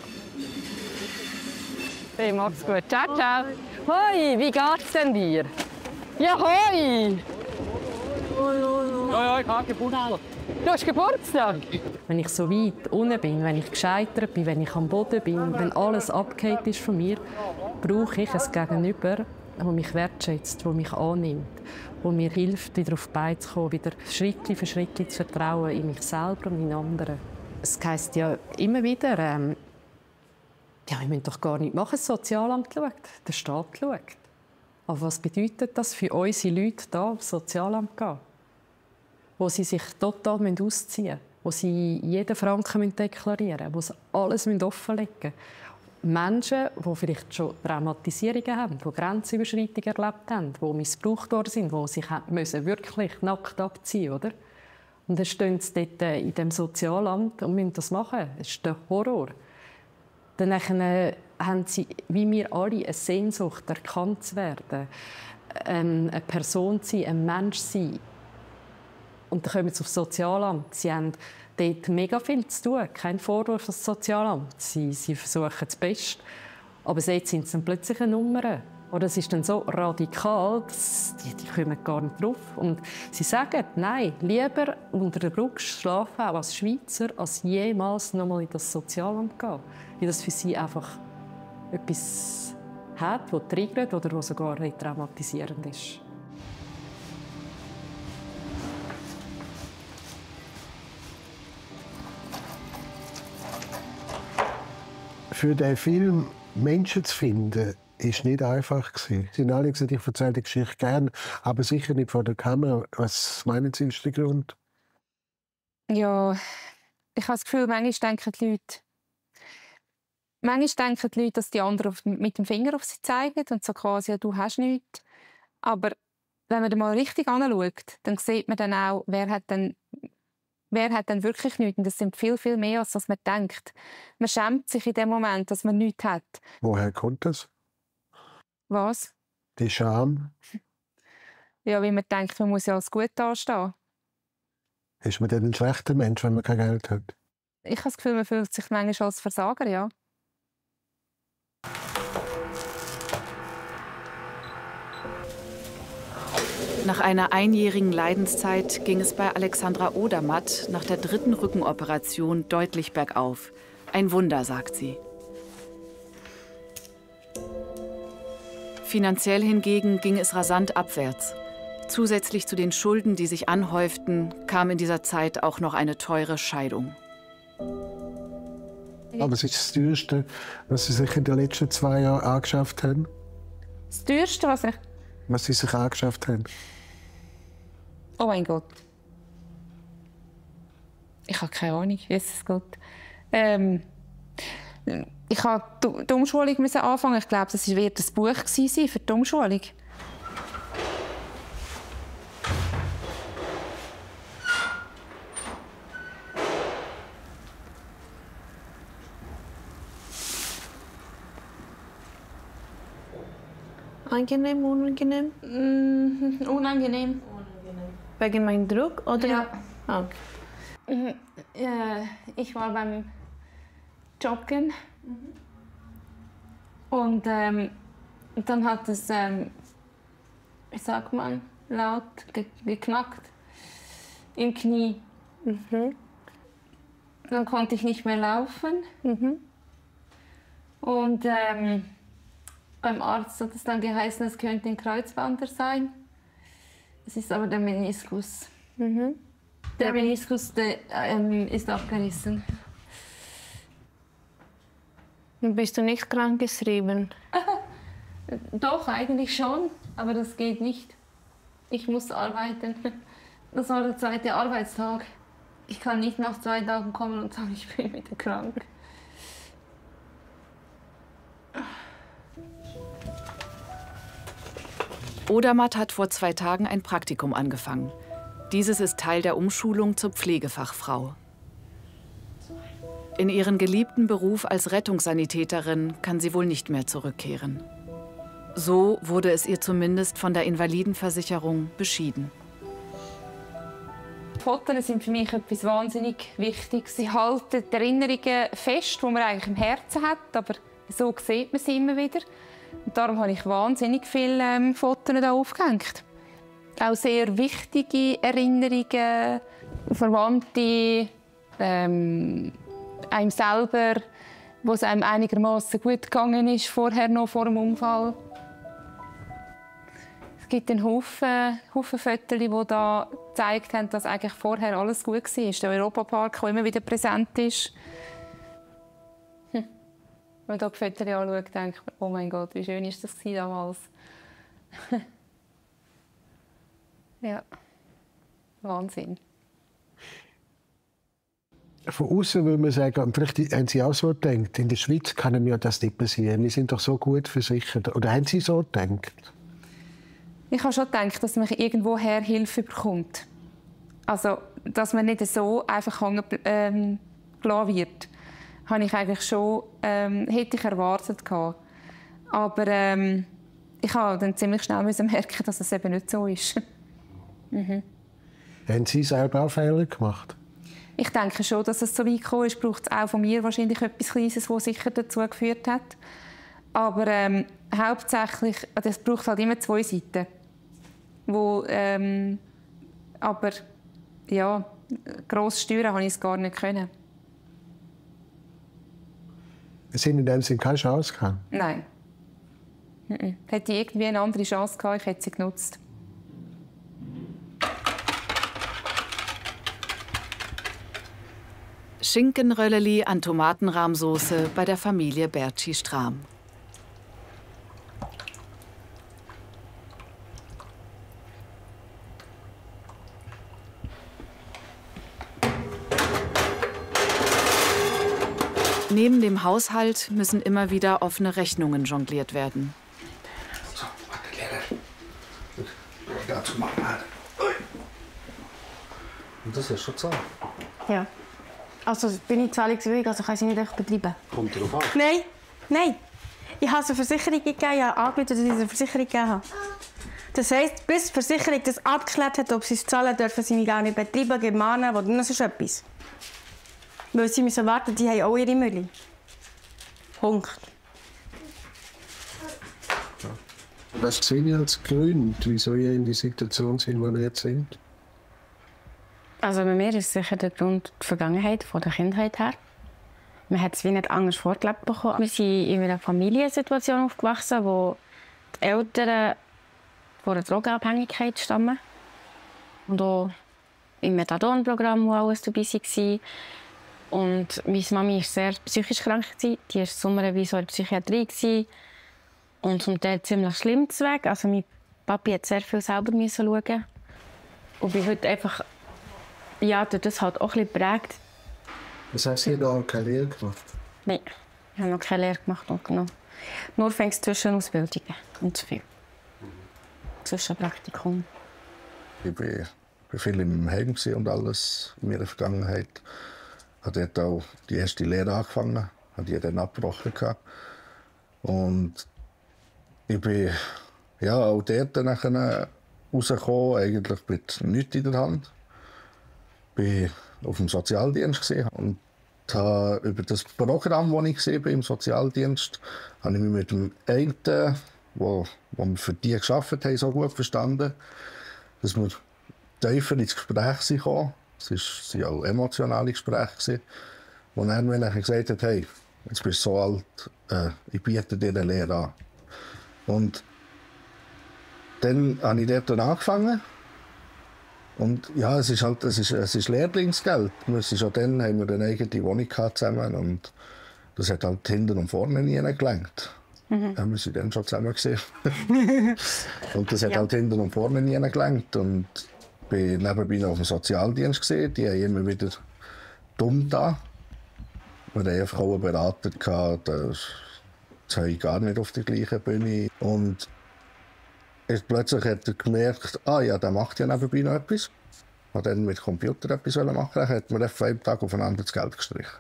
Hey, mach's gut. Ciao, ciao. Hoi, wie geht's denn dir? Ja, hoi. Ja, ja, ich habe Geburtstag. Du hast Geburtstag? Wenn ich so weit unten bin, wenn ich gescheitert bin, wenn ich am Boden bin, wenn alles abgehakt ist von mir, brauche ich ein Gegenüber, das mich wertschätzt, das mich annimmt, das mir hilft, wieder auf die Beine zu kommen, wieder Schritt für Schritt zu vertrauen in mich selber und in andere. Es heisst ja immer wieder, ähm, ja, wir müssen doch gar nicht machen, das Sozialamt schaut, der Staat schaut. Aber was bedeutet das für unsere Leute hier aufs Sozialamt gehen? Wo sie sich total ausziehen müssen, wo sie jeden Franken deklarieren müssen, wo sie alles offenlegen müssen. Menschen, die vielleicht schon Traumatisierungen haben, die Grenzüberschreitungen erlebt haben, die missbraucht worden sind, die sich müssen wirklich nackt abziehen mussten. Und dann stehen sie dort in dem Sozialamt und müssen das machen. Das ist der Horror. Dann haben sie, wie wir alle, eine Sehnsucht, erkannt zu werden, eine Person zu sein, ein Mensch zu sein. Und dann kommen sie aufs Sozialamt. Sie haben dort mega viel zu tun. Kein Vorwurf das Sozialamt. Sie, sie versuchen das Beste. Aber jetzt sind es dann plötzlich Nummern. Oder es ist dann so radikal, dass die, die kommen gar nicht drauf. Und sie sagen, nein, lieber unter der Brücke schlafen, auch als Schweizer, als jemals noch mal in das Sozialamt gehen. Weil das für sie einfach etwas hat, das triggert oder das sogar retraumatisierend ist. Für den Film Menschen zu finden, war nicht einfach. Sie haben alle gesagt, ich erzähle die Geschichte gerne, aber sicher nicht vor der Kamera. Was meinen Sie, ist der Grund? Ja, ich habe das Gefühl, manchmal denken die Leute, manchmal denken die Leute, dass die anderen mit dem Finger auf sie zeigen und so quasi, ja, du hast nichts. Aber wenn man mal richtig anschaut, dann sieht man dann auch, wer hat denn Wer hat denn wirklich nichts? Und das sind viel, viel mehr, als was man denkt. Man schämt sich in dem Moment, dass man nichts hat. Woher kommt das? Was? Die Scham? Ja, wie man denkt, man muss ja als gut dastehen. Ist man denn ein schlechter Mensch, wenn man kein Geld hat? Ich habe das Gefühl, man fühlt sich manchmal als Versager, ja. Nach einer einjährigen Leidenszeit ging es bei Alexandra Odermatt nach der dritten Rückenoperation deutlich bergauf. Ein Wunder, sagt sie. Finanziell hingegen ging es rasant abwärts. Zusätzlich zu den Schulden, die sich anhäuften, kam in dieser Zeit auch noch eine teure Scheidung. Aber was ist das Teuerste, was Sie sich in den letzten zwei Jahren angeschafft haben? Das Teuerste, was ich... Was Sie sich angeschafft haben? Oh mein Gott. Ich habe keine Ahnung, Jesus Gott. Ähm, ich musste die Umschulung anfangen. Ich glaube, das wird ein Buch sein für die Umschulung. Angenehm, unangenehm? Mm, unangenehm. Wegen meinem Druck, oder? Ja. Ah, okay. Ich war beim Joggen. Mhm. Und ähm, dann hat es, ähm, wie sagt man, laut ge geknackt im Knie. Mhm. Dann konnte ich nicht mehr laufen. Mhm. Und ähm, beim Arzt hat es dann geheißen, es könnte ein Kreuzbander sein. Es ist aber der Meniskus. Mhm. Der Meniskus der, ähm, ist abgerissen. Bist du nicht krankgeschrieben? Doch, eigentlich schon, aber das geht nicht. Ich muss arbeiten. Das war der zweite Arbeitstag. Ich kann nicht nach zwei Tagen kommen und sagen, ich bin wieder krank. Odermatt hat vor zwei Tagen ein Praktikum angefangen. Dieses ist Teil der Umschulung zur Pflegefachfrau. In ihren geliebten Beruf als Rettungssanitäterin kann sie wohl nicht mehr zurückkehren. So wurde es ihr zumindest von der Invalidenversicherung beschieden. Fotos sind für mich etwas wahnsinnig wichtig. Sie halten die Erinnerungen fest, die man eigentlich im Herzen hat, aber so sieht man sie immer wieder. Und darum habe ich wahnsinnig viele ähm, Fotos da aufgehängt. Auch sehr wichtige Erinnerungen, Verwandte, ähm, einem selber, wo es einem einigermaßen gut gegangen ist, vorher noch vor dem Unfall. Es gibt einen Haufen, Haufen Fotos, die da gezeigt haben, dass eigentlich vorher alles gut war. Der Europapark, der immer wieder präsent ist. Hm. Wenn man da die Fotos anschaut, denkt man, oh mein Gott, wie schön war das damals. Ja, Wahnsinn. Von außen würde man sagen, und vielleicht haben Sie auch so gedacht, in der Schweiz kann mir das nicht passieren. Wir sind doch so gut versichert. Oder haben Sie so gedacht? Ich habe schon gedacht, dass man irgendwoher Hilfe bekommt. Also, dass man nicht so einfach hängen ähm, gelassen wird, habe ich eigentlich schon, ähm, hätte ich erwartet gehabt. Aber ähm, ich habe dann ziemlich schnell merken, dass es eben nicht so ist. Mhm. Haben Sie selber auch Fehler gemacht? Ich denke schon, dass es so weit gekommen ist, braucht es auch von mir wahrscheinlich etwas Kleines, das sicher dazu geführt hat. Aber ähm, hauptsächlich, es braucht halt immer zwei Seiten. Wo, ähm, aber ja, gross steuern konnte ich es gar nicht können. Es sind in dem Sinne keine Chance gehabt? Nein. Mhm. Hätte ich irgendwie eine andere Chance gehabt, ich hätte sie genutzt. Schinkenrölleli an Tomatenrahmsoße bei der Familie Bertschi-Strahm. Neben dem Haushalt müssen immer wieder offene Rechnungen jongliert werden. So, warte, Lehrer. Dazu machen wir. Und das ist schon so. Ja. Also bin ich zahlungswillig, also kann ich sie nicht einfach betreiben. Kommt darauf an. Nein, nein. Ich habe eine Versicherung gegeben, ich habe angerufen, dass ich eine Versicherung gegeben habe. Das heisst, bis die Versicherung das abgeklärt hat, ob sie es zahlen, dürfen sie mich gar nicht betreiben, gemahnen oder das ist etwas. Weil sie müssen warten, die haben auch ihre Mülle. Punkt. Was sehen Sie als Gründe, wieso ihr in die Situation sind, wo ihr jetzt sind? Also bei mir ist sicher der Grund die Vergangenheit, von der Kindheit her. Man hat es wie nicht anders vorgelebt bekommen. Wir sind in einer Familiensituation aufgewachsen, wo die Eltern von einer Drogenabhängigkeit stammen. Und auch im Methadon-Programm, wo alles dabei war. Und meine Mami war sehr psychisch krank. Die war sommerweise in der Psychiatrie. Und zum Teil ziemlich schlimm zu Weg. Also mein Papi hat sehr viel selber schauen. Und bin heute einfach, ja, durch das halt auch ein bisschen geprägt. Das heisst, Sie haben noch keine Lehre gemacht? Nein, ich habe noch keine Lehre gemacht. Und genau. Nur fängst Zwischenausbildungen und zu viel. Zwischenpraktikum. Ich war viel im Heim und alles in meiner Vergangenheit. Ich habe dort auch die erste Lehre angefangen, habe die dann abgebrochen. Und ich bin ja, auch dort nachher rausgekommen, eigentlich mit nichts in der Hand. Ich war auf dem Sozialdienst und habe über das Programm, das ich war im Sozialdienst, habe ich mich mit dem einen, der wir für die gearbeitet haben, so gut verstanden, dass wir tiefer ins Gespräch kamen. Es waren auch emotionale Gespräche, wo er mir dann gesagt hat, hey, jetzt bist du so alt, äh, ich biete dir eine Lehre an. Und dann habe ich dort angefangen. Und ja, es ist halt, es ist, es ist Lehrlingsgeld. Es ist auch dann haben wir eine eigene Wohnung zusammen und das hat halt hinten und vorne nie gelangt. Mhm. Ja, wir sind dann schon zusammen gesehen. Und das hat ja. halt hinten und vorne nie gelangt. Und ich war nebenbei noch auf dem Sozialdienst gesehen. Die haben immer wieder dumm da. Wir hatten einfach auch einen Berater gehabt, das habe ich gar nicht auf der gleichen Bühne. Und plötzlich hat er gemerkt, ah ja, der macht ja nebenbei noch etwas. Er hat dann mit Computer etwas machen. Dann hat mir von einem Tag aufeinander das Geld gestrichen.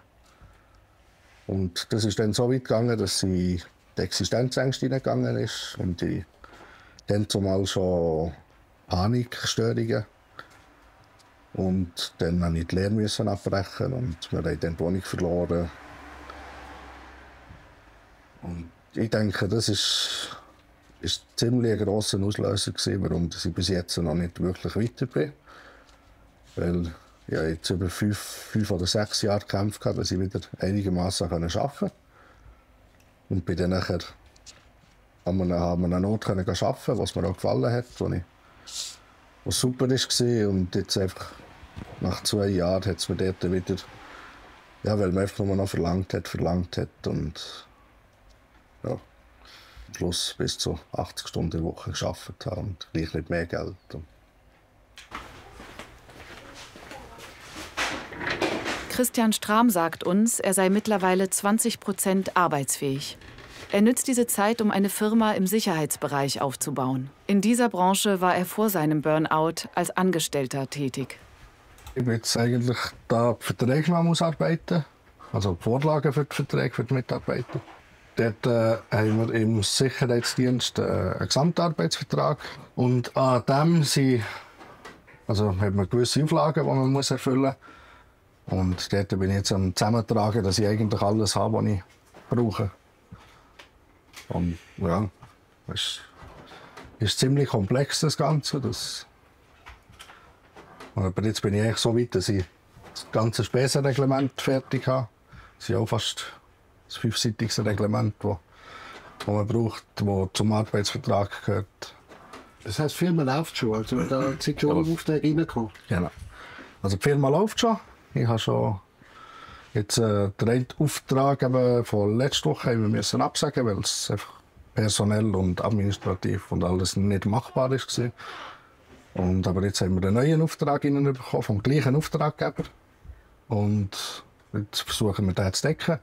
Und das ist dann so weit gegangen, dass sie die Existenzängste hineingegangen ist und die dann zumal schon Panikstörungen. Und dann musste ich die Lehre abbrechen und wir haben dann die Wohnung verloren. Und ich denke, das ist, ist ziemlich ein grosser Auslöser gewesen, warum ich bis jetzt noch nicht wirklich weiter bin. Weil ich jetzt über fünf, fünf oder sechs Jahre gekämpft habe, dass ich wieder einigermaßen arbeiten konnte. Und bin dann nachher an einem Ort arbeiten, was mir auch gefallen hat, was, ich, was super war. Und jetzt einfach nach zwei Jahren hat es mir dort wieder, ja, weil man einfach nur noch verlangt hat, verlangt hat. Und ja, am Schluss bis zu achtzig Stunden in der Woche gearbeitet habe und gleich nicht mehr Geld. Christian Strahm sagt uns, er sei mittlerweile zwanzig Prozent arbeitsfähig. Er nützt diese Zeit, um eine Firma im Sicherheitsbereich aufzubauen. In dieser Branche war er vor seinem Burnout als Angestellter tätig. Ich bin jetzt eigentlich da die Verträge noch ausarbeiten, also die Vorlagen für die Verträge für die Mitarbeiter. Dort äh, haben wir im Sicherheitsdienst äh, einen Gesamtarbeitsvertrag und an dem sind, also hat man gewisse Auflagen, die man muss erfüllen muss. Und dort bin ich jetzt am Zusammentragen, dass ich eigentlich alles habe, was ich brauche. Und ja, es ist ziemlich komplex, das Ganze. Das Aber jetzt bin ich eigentlich so weit, dass ich das ganze Spesenreglement fertig habe. Das ist auch fast ein fünfseitiges Reglement, das man braucht, das zum Arbeitsvertrag gehört. Das heisst, die Firma läuft schon, also da sind schon ja. Aufträge reingekommen? Genau. Also die Firma läuft schon. Ich habe schon jetzt äh, den Auftrag eben von letzter Woche haben wir müssen absagen, weil es einfach personell und administrativ und alles nicht machbar ist. Und, aber jetzt haben wir einen neuen Auftrag bekommen, vom gleichen Auftraggeber. Und jetzt versuchen wir den zu decken.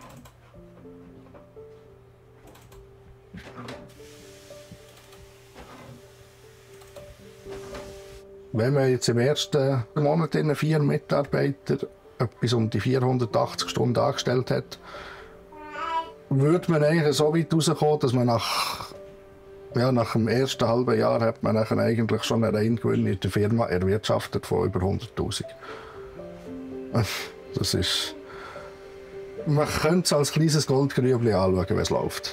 Wenn man jetzt im ersten Monat in vier Mitarbeiter etwas um die vierhundertachtzig Stunden angestellt hat, würde man eigentlich so weit rauskommen, dass man nach, ja, nach dem ersten halben Jahr hat man eigentlich schon einen Reingewinn in der Firma erwirtschaftet von über hunderttausend. Das ist... Man könnte es als kleines Goldgrübchen anschauen, wie es läuft.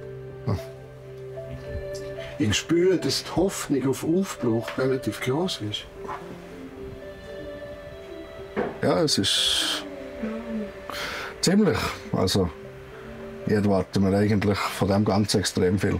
Ich spüre, dass die Hoffnung auf Aufbruch relativ groß ist. Ja, es ist ziemlich. Also, ich erwarte mir eigentlich von dem ganz extrem viel.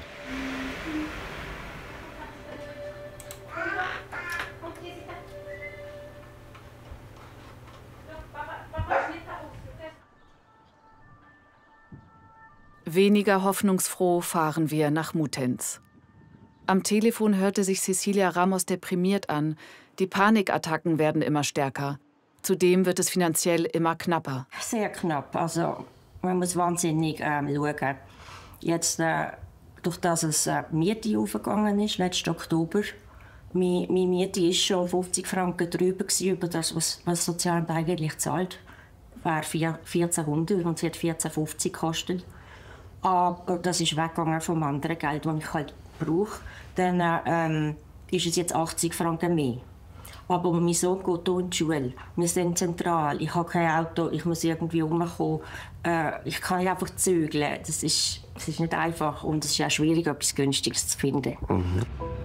Weniger hoffnungsfroh fahren wir nach Muttenz. Am Telefon hörte sich Cecilia Ramos deprimiert an. Die Panikattacken werden immer stärker. Zudem wird es finanziell immer knapper. Sehr knapp. Also, man muss wahnsinnig ähm, schauen. Jetzt, äh, durch das es äh, Miete aufgegangen ist, letzten Oktober, meine, meine Miete war schon fünfzig Franken drüber gewesen, über das, was, was das Sozialamt eigentlich zahlt. War vierzehnhundert und sie hat vierzehn fünfzig gekostet. Aber das ist weggegangen vom anderen Geld, das ich halt brauche. Dann ähm, ist es jetzt achtzig Franken mehr. Aber mein Sohn geht hier in die Schule. Wir sind zentral. Ich habe kein Auto, ich muss irgendwie rumkommen. Äh, ich kann nicht einfach zügeln. Das ist, das ist nicht einfach und es ist auch schwierig, etwas Günstiges zu finden. Mhm.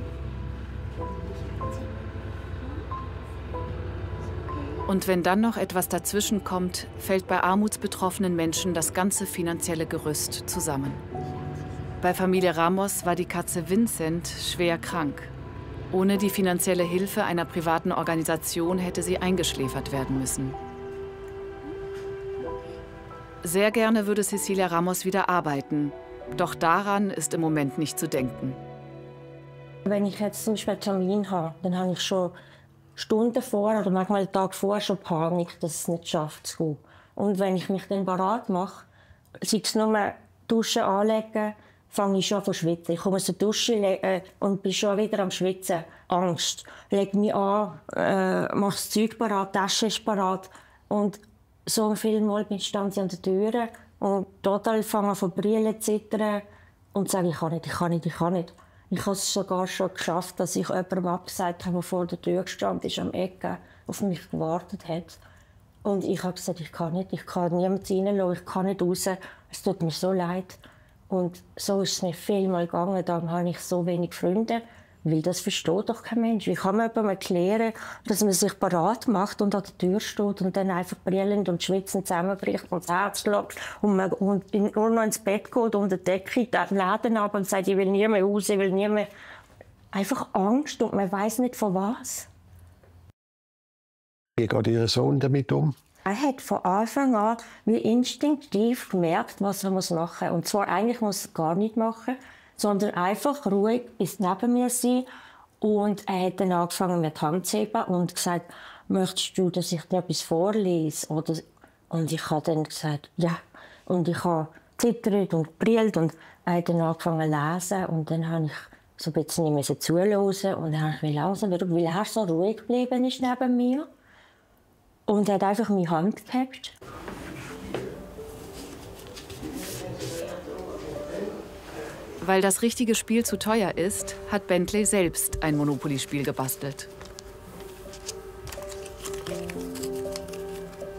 Und wenn dann noch etwas dazwischen kommt, fällt bei armutsbetroffenen Menschen das ganze finanzielle Gerüst zusammen. Bei Familie Ramos war die Katze Vincent schwer krank. Ohne die finanzielle Hilfe einer privaten Organisation hätte sie eingeschläfert werden müssen. Sehr gerne würde Cecilia Ramos wieder arbeiten. Doch daran ist im Moment nicht zu denken. Wenn ich jetzt zum Beispiel einen Termin habe, dann habe ich schon Stunden vor oder manchmal einen Tag vorher schon Panik, dass es nicht schafft zu gehen. Und wenn ich mich dann bereit mache, sei es nur Duschen anlegen, fange ich schon an zu schwitzen. Ich komme aus der Dusche äh, und bin schon wieder am Schwitzen. Angst. Lege mich an, äh, mache das Zeug parat, die Tasche ist parat. Und so viel Mal stand ich an der Tür und total fange an zu brillen, zu zittern und sage, ich kann nicht, ich kann nicht, ich kann nicht. Ich habe es sogar schon geschafft, dass ich jemandem abgesagt habe, der vor der Tür gestanden ist, am Ecke, auf mich gewartet hat. Und ich habe gesagt, ich kann nicht, ich kann niemanden reinlassen, ich kann nicht raus. Es tut mir so leid. Und so ist es mir vielmal gegangen. Darum habe ich so wenig Freunde, weil das versteht doch kein Mensch. Wie kann man jemandem erklären, dass man sich parat macht und an der Tür steht und dann einfach brillend und schwitzend zusammenbricht und das Herz klopft und man und nur noch ins Bett geht und die Decke den Laden ab und sagt, ich will nie mehr raus, ich will nie mehr. Einfach Angst und man weiß nicht von was. Wie geht Ihr Sohn damit um? Er hat von Anfang an wie instinktiv gemerkt, was er machen muss. Und zwar eigentlich muss er gar nicht machen, sondern einfach ruhig bis neben mir sein. Und er hat dann angefangen mit Hand zu heben und gesagt, möchtest du, dass ich dir etwas vorlese? Oder und ich habe dann gesagt, ja. Und ich habe zittert und brillt und er hat dann angefangen zu lesen. Und dann habe ich so ein bisschen nicht mehr zuhören. Und dann habe ich lesen, weil er so ruhig geblieben ist neben mir. Und er hat einfach meine Hand gehabt. Weil das richtige Spiel zu teuer ist, hat Bentley selbst ein Monopoly-Spiel gebastelt.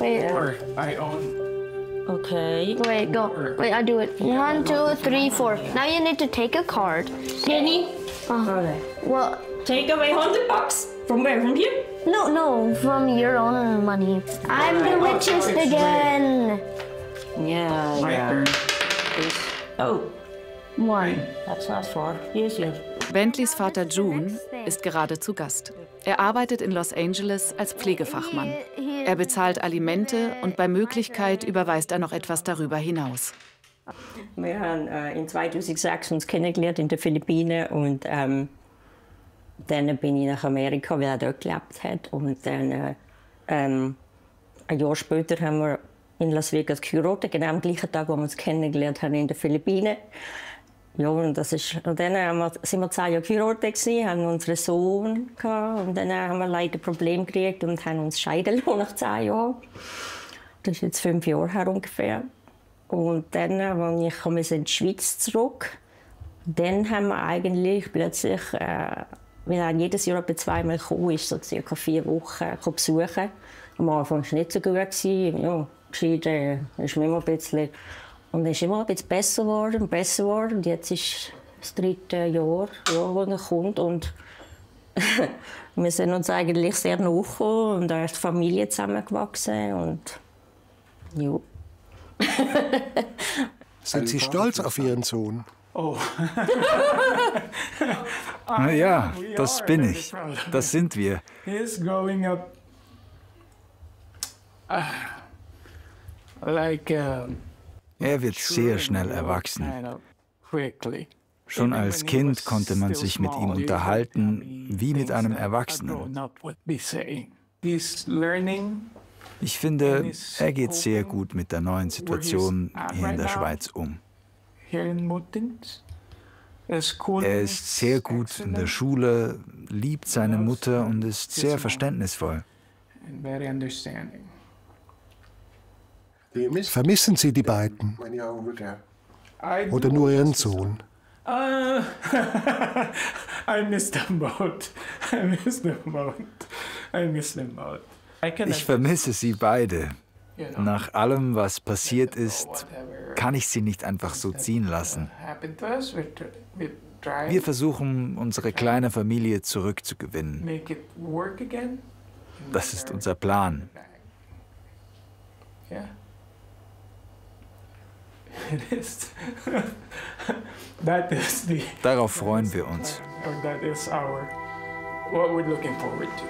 Wait. Or I own. Okay. Wait, go. Wait, I do it. One, two, three, four. Now you need to take a card. Jenny? Uh, well, take away one hundred bucks. From where? From you? No, no, from your own money. I'm the richest again. Yeah, yeah. Oh. One. That's not far. Yes, yes. Bentleys Vater June ist gerade zu Gast. Er arbeitet in Los Angeles als Pflegefachmann. Er bezahlt Alimente und bei Möglichkeit überweist er noch etwas darüber hinaus. Wir haben äh, in zweitausendsechs uns kennengelernt in den Philippinen und ähm, dann bin ich nach Amerika, weil er dort gelebt hat. Und dann äh, ähm, ein Jahr später haben wir in Las Vegas geheiratet, genau am gleichen Tag, wo wir uns kennengelernt haben in den Philippinen. Ja, und, das ist, und dann haben wir, sind wir zehn Jahre geheiratet, haben unseren Sohn gehabt, und dann haben wir leider Probleme gekriegt und haben uns scheiden lassen nach zehn Jahren. Das ist jetzt fünf Jahre her ungefähr. Und dann, als ich komme in die Schweiz zurück, dann haben wir eigentlich plötzlich, äh, wir haben jedes Jahr etwa zweimal gekommen, ist so circa vier Wochen besuchen. Am Anfang war es nicht so gut. Ja, geschieden ist mir immer ein bisschen. Und es ist immer ein bisschen besser geworden und besser geworden. Und jetzt ist das dritte Jahr, ja, wo er kommt. Und wir sind uns eigentlich sehr nachgekommen und da ist die Familie zusammengewachsen. Und ja. Sind Sie stolz auf Ihren Sohn? Oh. Na ja, das bin ich. Das sind wir. He's growing up uh, like uh, Er wird sehr schnell erwachsen. kind of quickly. Schon als Kind konnte man sich mit ihm unterhalten, wie mit einem Erwachsenen. Grown up would be saying. He's learning. Ich finde, er geht sehr gut mit der neuen Situation hier in der Schweiz um. Here in Muttens. His school Er ist sehr gut in der Schule, liebt seine Mutter und ist sehr verständnisvoll. and very understanding. Vermissen Sie die beiden? I Oder do nur Ihren miss them. Sohn? Uh, I miss them both. I miss them both. I miss them both. I can Ich vermisse sie beide. Nach allem, was passiert ist, kann ich sie nicht einfach so ziehen lassen. happen to us. We tr- we try Wir versuchen, unsere kleine Familie zurückzugewinnen. make it work again. Das ist unser Plan. Yeah. It is. That is the. Darauf freuen wir uns. Or that is our. What we're looking forward to.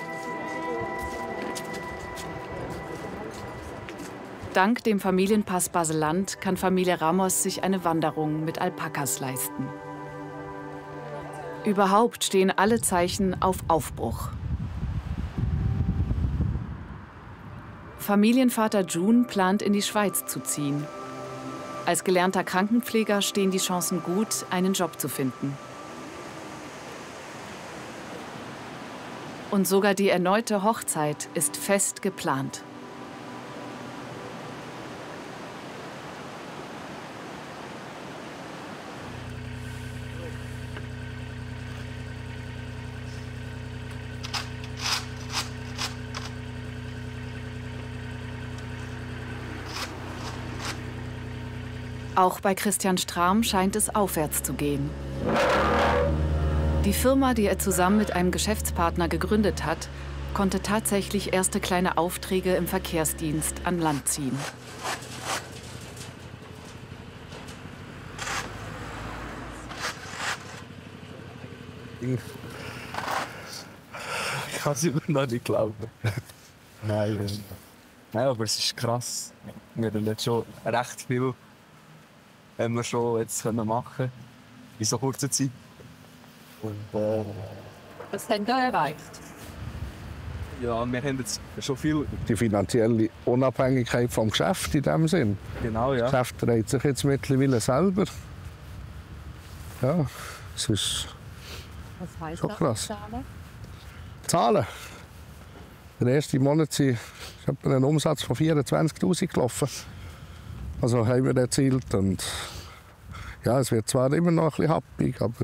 Dank dem Familienpass Baseland kann Familie Ramos sich eine Wanderung mit Alpakas leisten. Überhaupt stehen alle Zeichen auf Aufbruch. Familienvater June plant, in die Schweiz zu ziehen. Als gelernter Krankenpfleger stehen die Chancen gut, einen Job zu finden. Und sogar die erneute Hochzeit ist fest geplant. Auch bei Christian Strahm scheint es aufwärts zu gehen. Die Firma, die er zusammen mit einem Geschäftspartner gegründet hat, konnte tatsächlich erste kleine Aufträge im Verkehrsdienst an Land ziehen. Ich kann es immer noch nicht glauben. Nein, äh, nein, aber es ist krass. Wir haben jetzt schon recht viel haben wir schon jetzt können machen in so kurzer Zeit. Und, äh, Was habt ihr erreicht? ja, wir haben jetzt schon viel. Die finanzielle Unabhängigkeit vom Geschäft in dem Sinn. Genau, ja. Das Geschäft dreht sich jetzt mittlerweile selber. Ja, es ist Was heisst schon das? krass. Zahlen? Zahlen. Der erste Monat ist etwa ein Umsatz von vierundzwanzigtausend gelaufen. Also haben wir erzielt. Und ja, es wird zwar immer noch ein bisschen happig, aber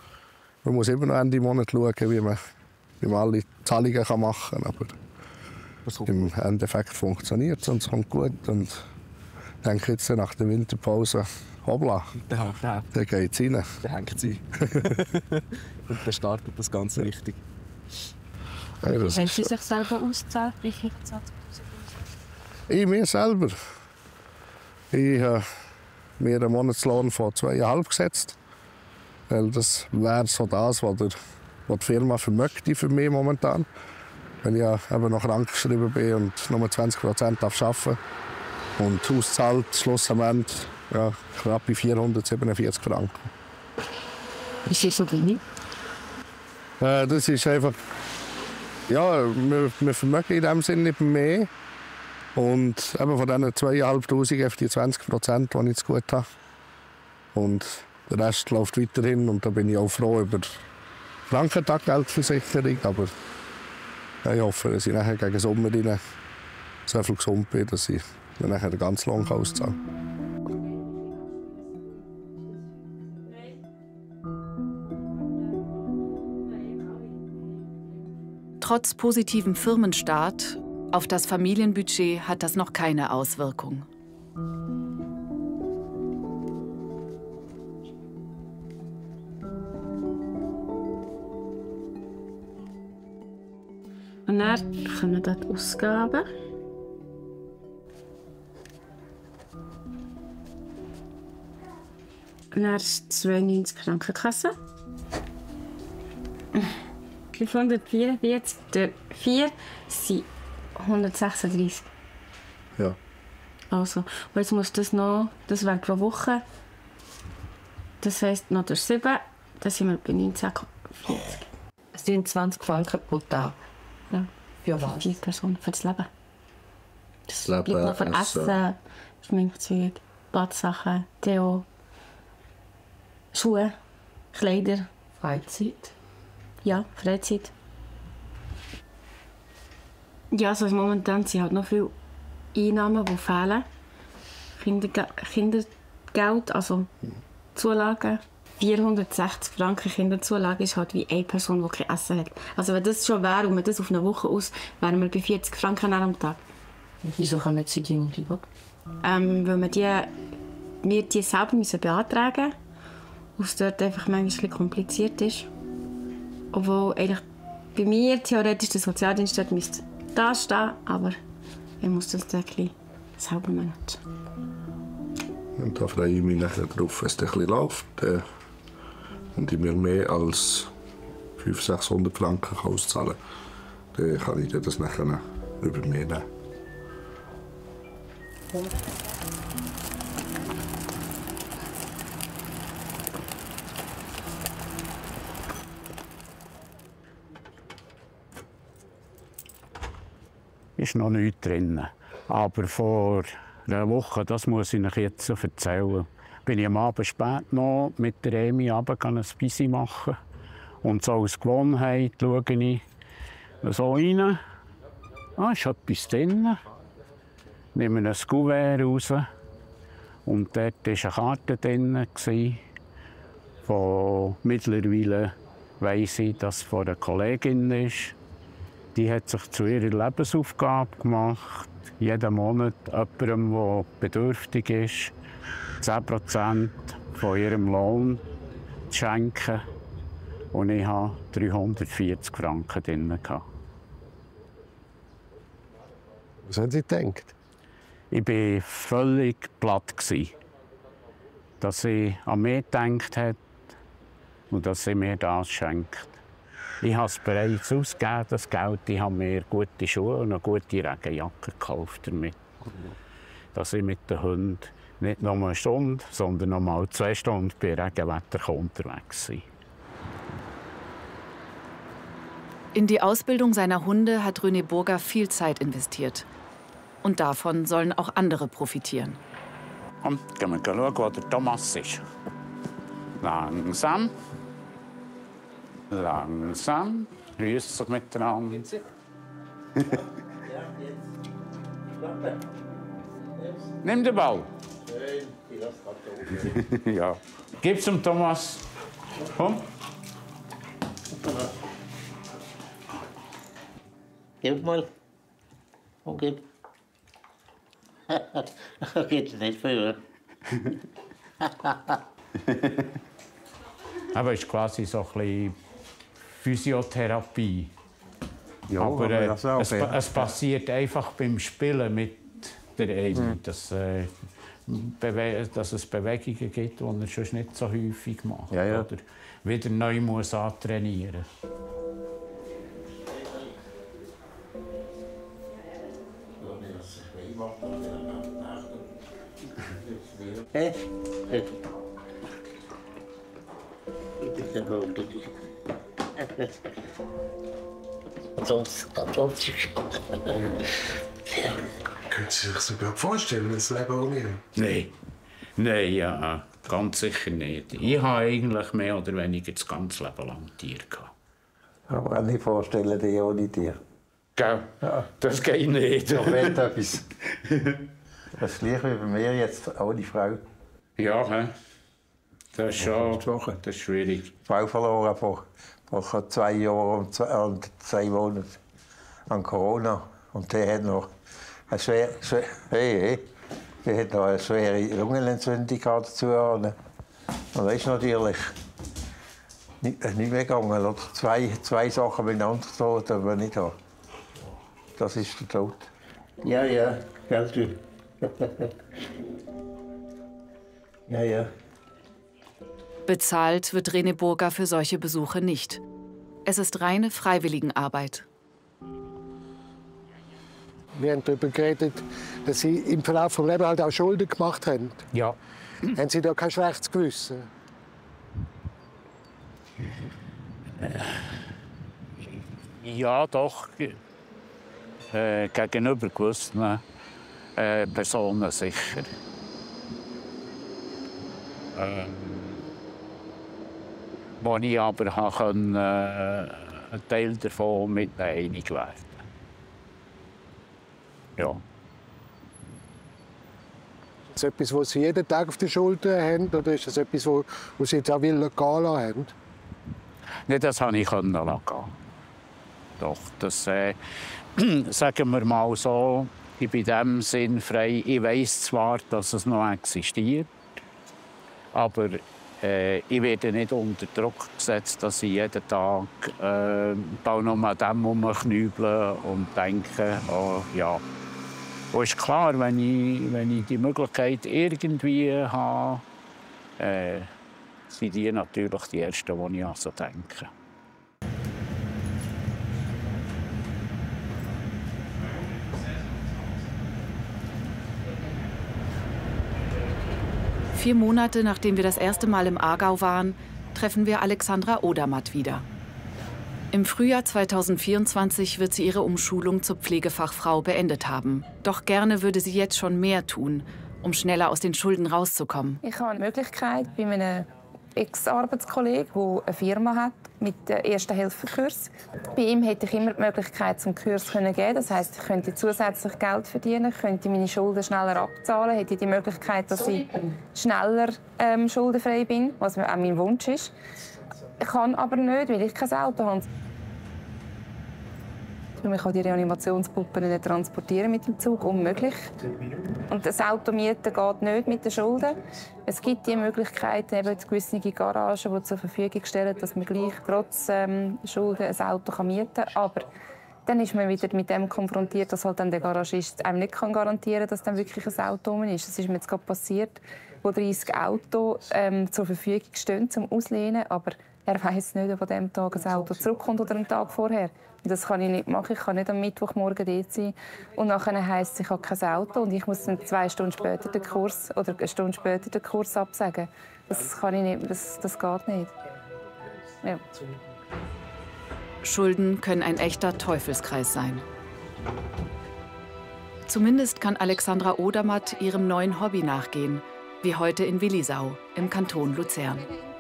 man muss immer noch Ende Monat schauen, wie man, wie man alle Zahlungen machen kann. Aber Im Endeffekt funktioniert es und es kommt gut. Und ich denke jetzt nach der Winterpause, hoppla, ja, ja. dann geht es rein. Dann hängt sie. Und dann startet das Ganze richtig. Ja, das Haben Sie sich selber ausgezahlt? Wie viel gezahlt? Ich mir selber. Ich habe mir einen Monatslohn von zweieinhalb gesetzt. Weil das wäre so das, was, der, was die Firma vermöchte für mich momentan. Weil ich ja eben noch krankgeschrieben bin und nur zwanzig Prozent arbeiten darf. Und auszahlt Schluss am Ende ja, knapp bei vierhundertsiebenundvierzig Franken. Ist das so wenig? Äh, das ist einfach. Ja, wir, wir vermögen in dem Sinne nicht mehr. Und eben von diesen zweitausendfünfhundert auf die zwanzig Prozent, die ich jetzt gut habe. Und der Rest läuft weiterhin. Und da bin ich auch froh über die Krankentaggeldversicherung. Aber ja, ich hoffe, dass ich nachher gegen den Sommer rein so viel gesund bin, dass ich dann nachher den ganzen Lohn auszahlen kann. Trotz positivem Firmenstart, auf das Familienbudget hat das noch keine Auswirkung. Und dann kommen dort die Ausgaben. Und dann ist zweiundneunzig Krankenkasse. fünfhundertvierundvierzig durch vier sind hundertsechsunddreißig. Ja. Also, und jetzt muss das noch, das wäre pro Woche. Das heisst, noch durch sieben, dann sind wir bei neunzehn Komma vierzig. Es sind zwanzig Franken pro Tag. Ja. Für was? Für die Person, für das Leben. Das Leben, bleibt noch für Essen. Essen, Schminkzeug, Badsachen, Deo, Schuhe, Kleider. Freizeit? Ja, Freizeit. Ja, also momentan sind halt noch viele Einnahmen, die fehlen. Kinderge Kindergeld, also Zulagen. vierhundertsechzig Franken Kinderzulage ist halt wie eine Person, die kein Essen hat. Also wenn das schon wäre und man das auf eine Woche aus, wären wir bei vierzig Franken am Tag. Wieso kann man sie die ähm, Weil wir die, wir die selber müssen beantragen müssen. Und es dort einfach manchmal ein bisschen kompliziert ist. Obwohl eigentlich bei mir theoretisch der Sozialdienst dort müsste da stehen, aber ich muss das dann ein bisschen selber managen. Und da freue ich mich nachher drauf, wenn es ein bisschen läuft. Äh, und ich mir mehr als fünfhundert, sechshundert Franken auszahlen kann, dann kann ich das nachher über mich nehmen. Ist noch nichts drin. Aber vor einer Woche, das muss ich euch jetzt erzählen, bin ich am Abend spät noch mit der Emi runter ein Bissi machen. Und so aus Gewohnheit schaue ich so rein. Ah, ist etwas drin. Nehme ein Kuvert raus. Und dort war eine Karte drin. Von mittlerweile weiss ich, dass es von einer Kollegin ist. Die hat sich zu ihrer Lebensaufgabe gemacht, jeden Monat jemandem, der bedürftig ist, zehn Prozent von ihrem Lohn zu schenken. Und ich hatte dreihundertvierzig Franken drin. Was haben Sie gedacht? Ich war völlig platt, dass sie an mich gedacht hat und dass sie mir das schenkt. Ich habe es bereits ausgegeben, das Geld. Ich habe mir gute Schuhe und eine gute Regenjacke gekauft damit. Dass ich mit den Hunden nicht nur eine Stunde, sondern noch mal zwei Stunden bei Regenwetter unterwegs sein. In die Ausbildung seiner Hunde hat René Burger viel Zeit investiert. Und davon sollen auch andere profitieren. Komm, gehen wir schauen, wo der Thomas ist. Langsam. Langsam. Grüß dich miteinander. Nimm den Ball. Ja. Gib's dem Thomas. Komm. Gib mal. Okay. Geht nicht für. Aber es ist quasi so ein bisschen Physiotherapie. Ja, aber äh, das auch, es, ja. es passiert einfach beim Spielen mit der Amy, mhm. dass, äh, dass es Bewegungen gibt, die er sonst nicht so häufig macht. Ja, ja. Oder wieder neu muss antrainieren muss. Hey. Hey. Sonst, sonst. Können Sie sich das überhaupt vorstellen, das Leben ohne ihn? Nein. Nein, ja, ganz sicher nicht. Ich habe eigentlich mehr oder weniger das ganze Leben lang Tiere gehabt. Ich kann mir nicht vorstellen, die ohne Tier. Gell? Ja. Das geht nicht. Doch nicht etwas. Das ist gleich wie bei mir jetzt ohne Frau. Ja, he? Das ist schon das ist schwierig. Die Frau verloren vor, vor zwei Jahren und zwei, und zwei Monaten an Corona. Und die hat noch eine schwere, schwer, hey, hey, die hat noch eine schwere Lungenentzündung dazu. Und das ist natürlich nicht, nicht mehr gegangen. Oder zwei, zwei Sachen miteinander tot, aber nicht da. Das ist der Tod. Ja, ja, ganz gut. Ja, ja. Bezahlt wird René Burger für solche Besuche nicht. Es ist reine Freiwilligenarbeit. Wir haben darüber geredet, dass Sie im Verlauf des Lebens halt auch Schulden gemacht haben. Ja. Haben Sie da kein schlechtes Gewissen? Ja, doch. Äh, gegenüber gewissen äh, Personen sicher. Ähm, wo ich aber kann, äh, einen Teil davon mit einig werden. Ja. Ist das etwas, was Sie jeden Tag auf den Schultern haben, oder ist das etwas, was Sie jetzt auch gehen lassen haben? Nein, das konnte ich gehen lassen. Doch, das, äh, sagen wir mal so, ich bin in diesem Sinn frei. Ich weiss zwar, dass es noch existiert, aber äh, ich werde nicht unter Druck gesetzt, dass ich jeden Tag äh, da noch an dem herumknübeln und denke, oh, ja. Und ist klar, wenn ich, wenn ich die Möglichkeit irgendwie habe, äh, sind die natürlich die Ersten, die ich an so denke. Vier Monate nachdem wir das erste Mal im Aargau waren, treffen wir Alexandra Odermatt wieder. Im Frühjahr zweitausendvierundzwanzig wird sie ihre Umschulung zur Pflegefachfrau beendet haben. Doch gerne würde sie jetzt schon mehr tun, um schneller aus den Schulden rauszukommen. Ich habe eine Möglichkeit bei meinem Ex-Arbeitskollegen, der eine Firma hat mit dem Erste-Hilfe-Kurs. Bei ihm hätte ich immer die Möglichkeit, zum Kurs zu geben. Das heisst, ich könnte zusätzlich Geld verdienen, könnte meine Schulden schneller abzahlen, hätte die Möglichkeit, dass ich schneller ähm, schuldenfrei bin, was auch mein Wunsch ist. Ich kann aber nicht, weil ich kein Auto habe. Ich kann die Reanimationspuppen nicht transportieren mit dem Zug, unmöglich. Und das Auto mieten geht nicht mit den Schulden. Es gibt die Möglichkeit, eben gewisse Garagen, die zur Verfügung stellen, dass man gleich trotz ähm, Schulden ein Auto mieten kann. Aber dann ist man wieder mit dem konfrontiert, dass halt dann der Garagist einem nicht garantieren kann, dass dann wirklich ein Auto ist. Das ist mir jetzt gerade passiert, wo dreißig Autos ähm, zur Verfügung stehen zum Auslehnen, aber er weiss nicht, ob an diesem Tag ein Auto zurückkommt oder einen Tag vorher. Und das kann ich nicht machen. Ich kann nicht am Mittwochmorgen dort sein. Und nachher heisst es, ich habe kein Auto und ich muss dann zwei Stunden später den Kurs oder eine Stunde später den Kurs absagen. Das kann ich nicht. Das, das geht nicht. Ja. Schulden können ein echter Teufelskreis sein. Zumindest kann Alexandra Odermatt ihrem neuen Hobby nachgehen, wie heute in Willisau im Kanton Luzern.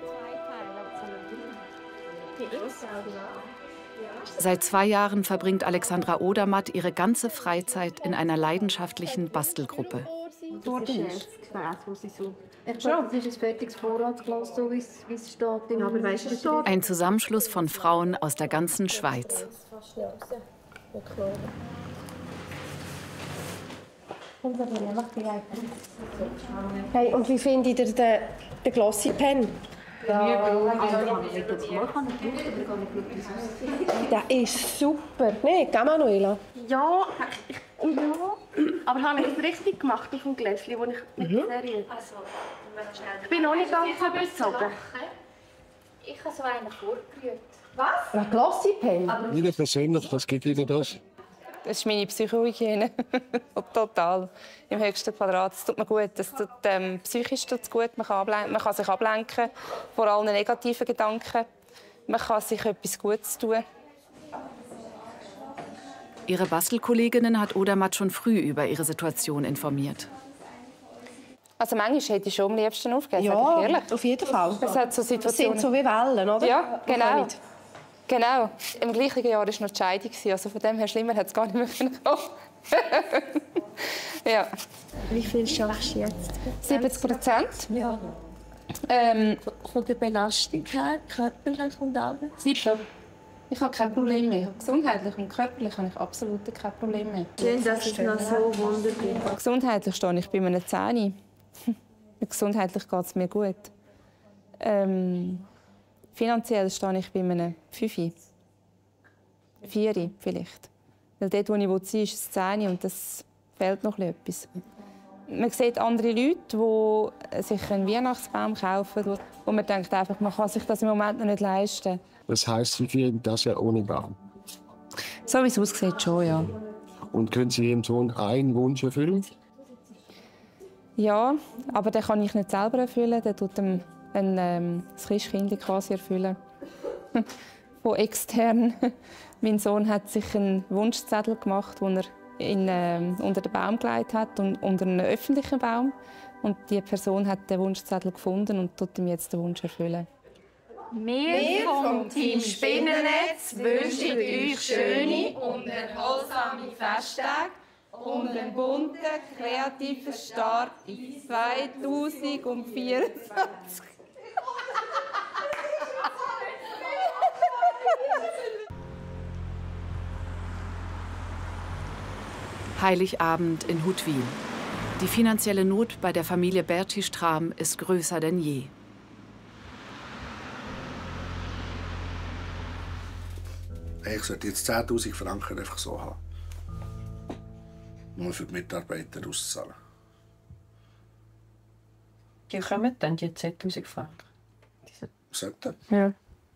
Seit zwei Jahren verbringt Alexandra Odermatt ihre ganze Freizeit in einer leidenschaftlichen Bastelgruppe. Das ist das Gefäß, das sie so... Ich glaube, das ist ein fertiges Vorratsglas, so wie es steht. Aber weißt du, ein Zusammenschluss von Frauen aus der ganzen Schweiz. Hey, und wie findet ihr den, den Glossy Pen? Der ist super. Nee, gell, Manuela? Ja, ich, ja. Aber habe ich es richtig gemacht auf dem Gläschen, wo ich mit der Serie... Ich bin noch nicht ganz überzogen. Ich habe so einen vorgerührt. Was? Ein Glossy Pen? Ihnen persönlich, was gibt Ihnen das? Das ist meine Psychohygiene. Total. Im höchsten Quadrat. Es tut mir gut. Das tut, ähm, psychisch tut's gut. Man kann, man kann sich ablenken vor allen negativen Gedanken. Man kann sich etwas Gutes tun. Ihre Bastelkolleginnen hat Odermatt schon früh über ihre Situation informiert. Also manchmal hätte ich schon am liebsten aufgegeben, ja, sage ich ehrlich. Auf jeden Fall. Das, hat so das sind so wie Wellen, oder? Ja, genau. Genau. Im gleichen Jahr war noch die Scheidung. Also von dem her schlimmer hat es gar nicht mehr kommen. Ja. Wie viel schaffst du jetzt? siebzig Prozent. Ja. Ähm, von der Belastung her, körperlich und alles? sieben. Ich habe kein Problem mehr. Gesundheitlich und körperlich habe ich absolut kein Problem mehr. Schön, dass es noch so wunderbar. Gesundheitlich stehe ich bei einem zehn. Gesundheitlich geht es mir gut. Ähm, finanziell stehe ich bei einem fünf. vier vielleicht. Weil dort, wo ich sein will, ist es zehn und das fehlt noch etwas. Man sieht andere Leute, die sich einen Weihnachtsbaum kaufen, wo man denkt, einfach, man kann sich das im Moment noch nicht leisten. Das heisst, Sie kriegen das ja ohne Baum. So wie es aussieht, schon, ja. Und können Sie Ihrem Sohn einen Wunsch erfüllen? Ja, aber den kann ich nicht selber erfüllen. Der tut ihm ein, ähm, das Christkind quasi erfüllen. Von extern. Mein Sohn hat sich einen Wunschzettel gemacht, den er in, äh, unter den Baum gelegt hat, und, unter einen öffentlichen Baum. Und die Person hat den Wunschzettel gefunden und tut ihm jetzt den Wunsch erfüllen. Wir vom Team Spinnennetz wünschen euch schöne und erholsame Festtage und einen bunten, kreativen Start in zweitausendvierundzwanzig. Heiligabend in Huttwil. Die finanzielle Not bei der Familie Berti-Stram ist größer denn je. Ich sollte jetzt zehntausend Franken einfach so haben. Nur für die Mitarbeiter auszahlen. Die kommen dann die zehntausend Franken? Sollten? Ja.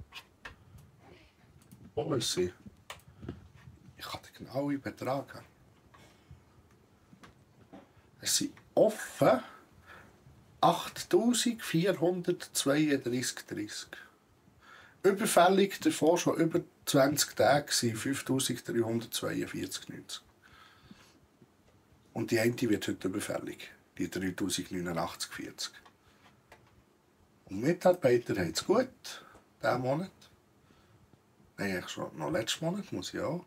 Wo will sie? Ich habe den genauen Betrag. Es sind offen achttausendvierhundertzweiunddreißig Komma dreißig. Überfällig davon schon über zwanzig Tage waren fünftausenddreihundertzweiundvierzig Komma neunzig. Und die eine wird heute überfällig, die dreitausendneunundachtzig Komma vierzig. Und die Mitarbeiter haben es gut, diesen Monat. Nein, eigentlich schon noch letzten Monat, muss ich auch.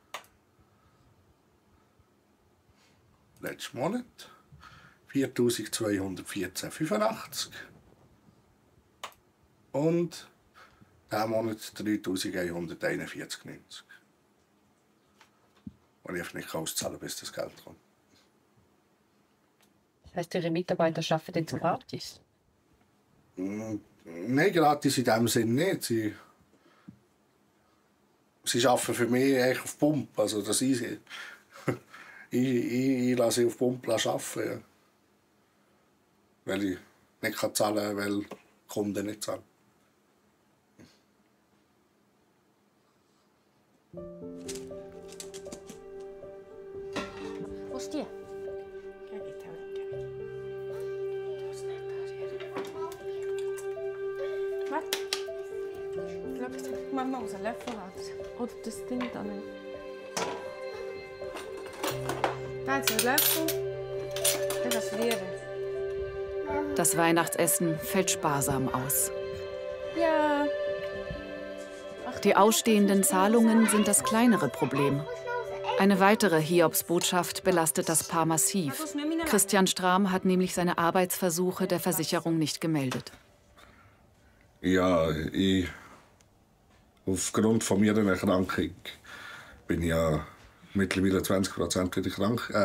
Letzten Monat viertausendzweihundertvierzehn Komma fünfundachtzig. Und diesen Monat dreitausendeinhunderteinundvierzig Komma neunzig. Und ich einfach nicht auszahlen, bis das Geld kommt. Das heisst, Ihre Mitarbeiter arbeiten jetzt gratis? Nein, gratis in dem Sinne nicht. Sie, sie arbeiten für mich eigentlich auf Pump. Also, dass ich, ich, ich, ich lasse sie auf Pump arbeiten. Ja. Weil ich nicht zahlen kann, weil die Kunden nicht zahlen. Wo ist die? Mama muss einen Löffel haben. Oder das Ding da nicht. Da ist ein Löffel. Dann das Frieren. Das Weihnachtsessen fällt sparsam aus. Ja. Die ausstehenden Zahlungen sind das kleinere Problem. Eine weitere Hiobsbotschaft belastet das Paar massiv. Christian Stram hat nämlich seine Arbeitsversuche der Versicherung nicht gemeldet. Ja, ich, aufgrund von meiner Erkrankung bin ich ja mittlerweile zwanzig Prozent wieder krank, äh,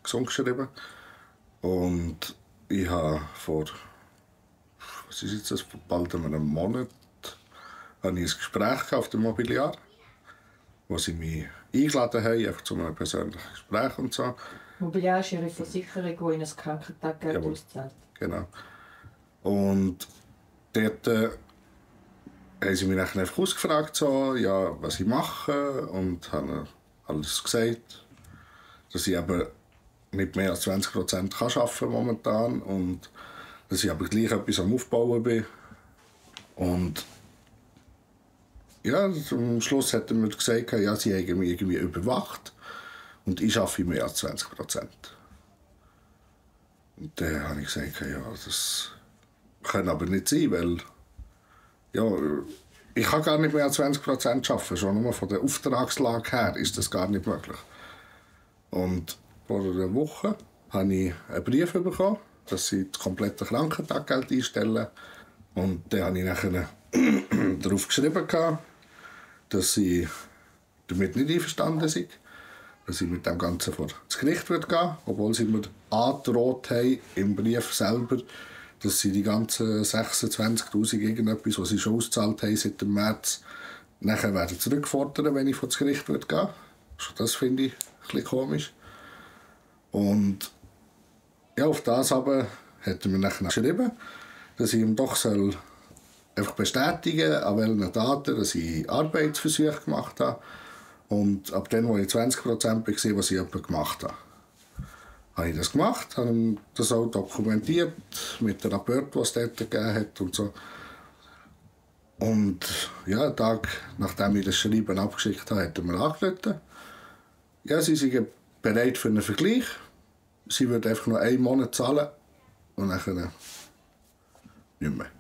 gesund geschrieben. Und ich habe vor, was ist jetzt das, vor bald einem Monat, hatte ich ein Gespräch auf dem Mobiliar, wo sie mich eingeladen haben, einfach zu einem persönlichen Gespräch und so. Mobiliar ist Ihre Versicherung, die Ihnen das Krankentaggeld auszahlt. Genau. Und dort äh, haben sie mich dann einfach ausgefragt, so, ja, was ich mache, und haben alles gesagt, dass ich aber nicht mehr als zwanzig Prozent kann arbeiten momentan und dass ich aber gleich etwas am Aufbauen bin. Und ja, am Schluss hat er mir gesagt, ja, sie haben mich irgendwie überwacht und ich arbeite mehr als zwanzig Prozent. Und dann habe ich gesagt, ja, das kann aber nicht sein, weil ja, ich kann gar nicht mehr als zwanzig Prozent arbeiten. Schon nur von der Auftragslage her ist das gar nicht möglich. Und vor einer Woche habe ich einen Brief bekommen, dass sie das komplette Krankentaggeld einstellen. Und dann habe ich nachher darauf geschrieben, dass sie damit nicht einverstanden sind, dass ich mit dem Ganzen vor das Gericht gehen würde, obwohl sie mir angedroht haben im Brief selber, dass sie die ganzen sechsundzwanzigtausend irgendetwas, was sie schon ausgezahlt haben seit dem März, nachher werden zurückfordern, wenn ich vor das Gericht gehen würde. Das finde ich ein bisschen komisch. Und ja, auf das aber hat er mir nachher geschrieben, dass ich ihm doch soll einfach bestätigen soll, an welchen Daten, dass ich Arbeitsversuche gemacht habe. Und ab dann, als ich zwanzig Prozent war, was ich gemacht habe, habe ich das gemacht, habe das auch dokumentiert mit dem Rapport, was es dort gegeben hat und so. Und ja, einen Tag nachdem ich das Schreiben abgeschickt habe, hat er mir angerufen. Ja, sie sind bereit für einen Vergleich. Sie würden einfach nur einen Monat zahlen und dann nicht mehr.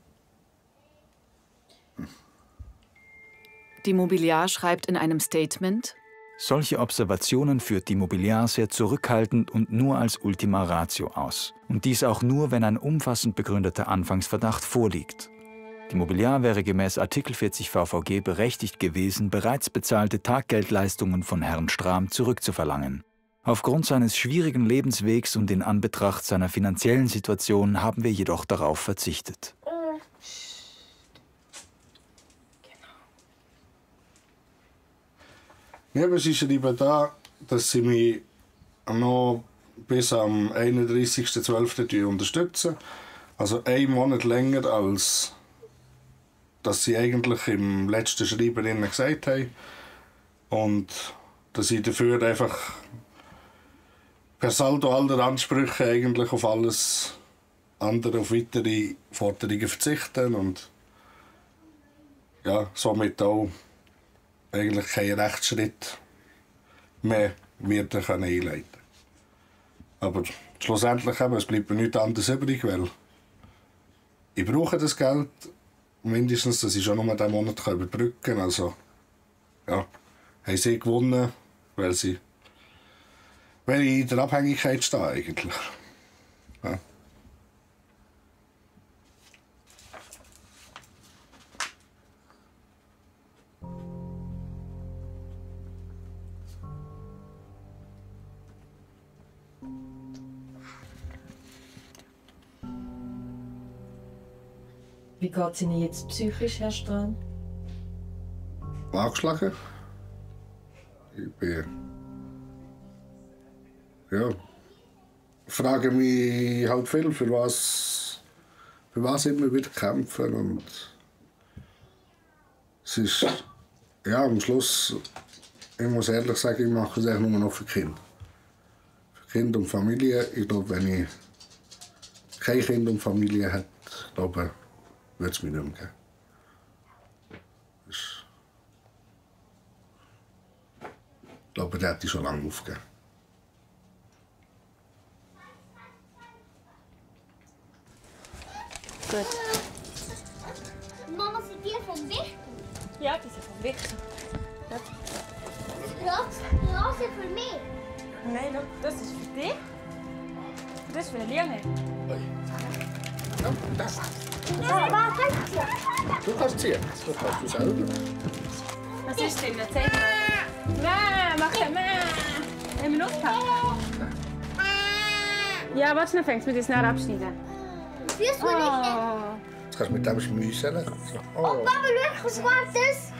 Die Mobiliar schreibt in einem Statement: Solche Observationen führt die Mobiliar sehr zurückhaltend und nur als Ultima Ratio aus. Und dies auch nur, wenn ein umfassend begründeter Anfangsverdacht vorliegt. Die Mobiliar wäre gemäß Artikel vierzig V V G berechtigt gewesen, bereits bezahlte Taggeldleistungen von Herrn Strahm zurückzuverlangen. Aufgrund seines schwierigen Lebenswegs und in Anbetracht seiner finanziellen Situation haben wir jedoch darauf verzichtet. Ja, aber sie schreiben da, dass sie mich noch bis am einunddreißigsten zwölften unterstützen. Also einen Monat länger, als dass sie eigentlich im letzten Schreiben ihnen gesagt haben. Und dass ich dafür einfach per Saldo aller Ansprüche eigentlich auf alles andere, auf weitere Forderungen verzichten und ja, somit auch eigentlich keinen Rechtsschritt mehr werden können einleiten. Aber schlussendlich eben, es bleibt mir nichts anderes übrig, weil ich brauche das Geld, mindestens, dass ich schon nur diesen Monat überbrücken kann. Also, ja, haben sie gewonnen, weil sie weil ich in der Abhängigkeit stehe eigentlich. Ja. Wie geht es Ihnen jetzt psychisch, Herr Strahm? Angeschlagen. Ich bin. Ja. Frage mich halt viel, für was, für was immer wieder kämpfen. Und es ist. Ja, am Schluss, ich muss ehrlich sagen, ich mache es eigentlich nur noch für Kinder. Für Kind und Familie. Ich glaube, wenn ich kein Kind und Familie hätte, glaube würde es mich nicht mehr geben. Ich glaube, der hätte ich schon lange aufgegeben. Gut. Mama, sind die vom Wichten? Ja, die sind vom Wichten. Die Rose für mich? Nein, look, das ist für dich. Und das ist für Liane. Ja, das. Ja, aber kannst du? Du kannst ziehen. Das kannst du selber. Was ist denn? Zeig mal. Nein, mach ja mehr. Haben wir noch gehabt? Ja, warte, dann fängst du mit das abschneiden. Jetzt kannst du mit dem schmüsseln. Oh, Papa, schau, was war das?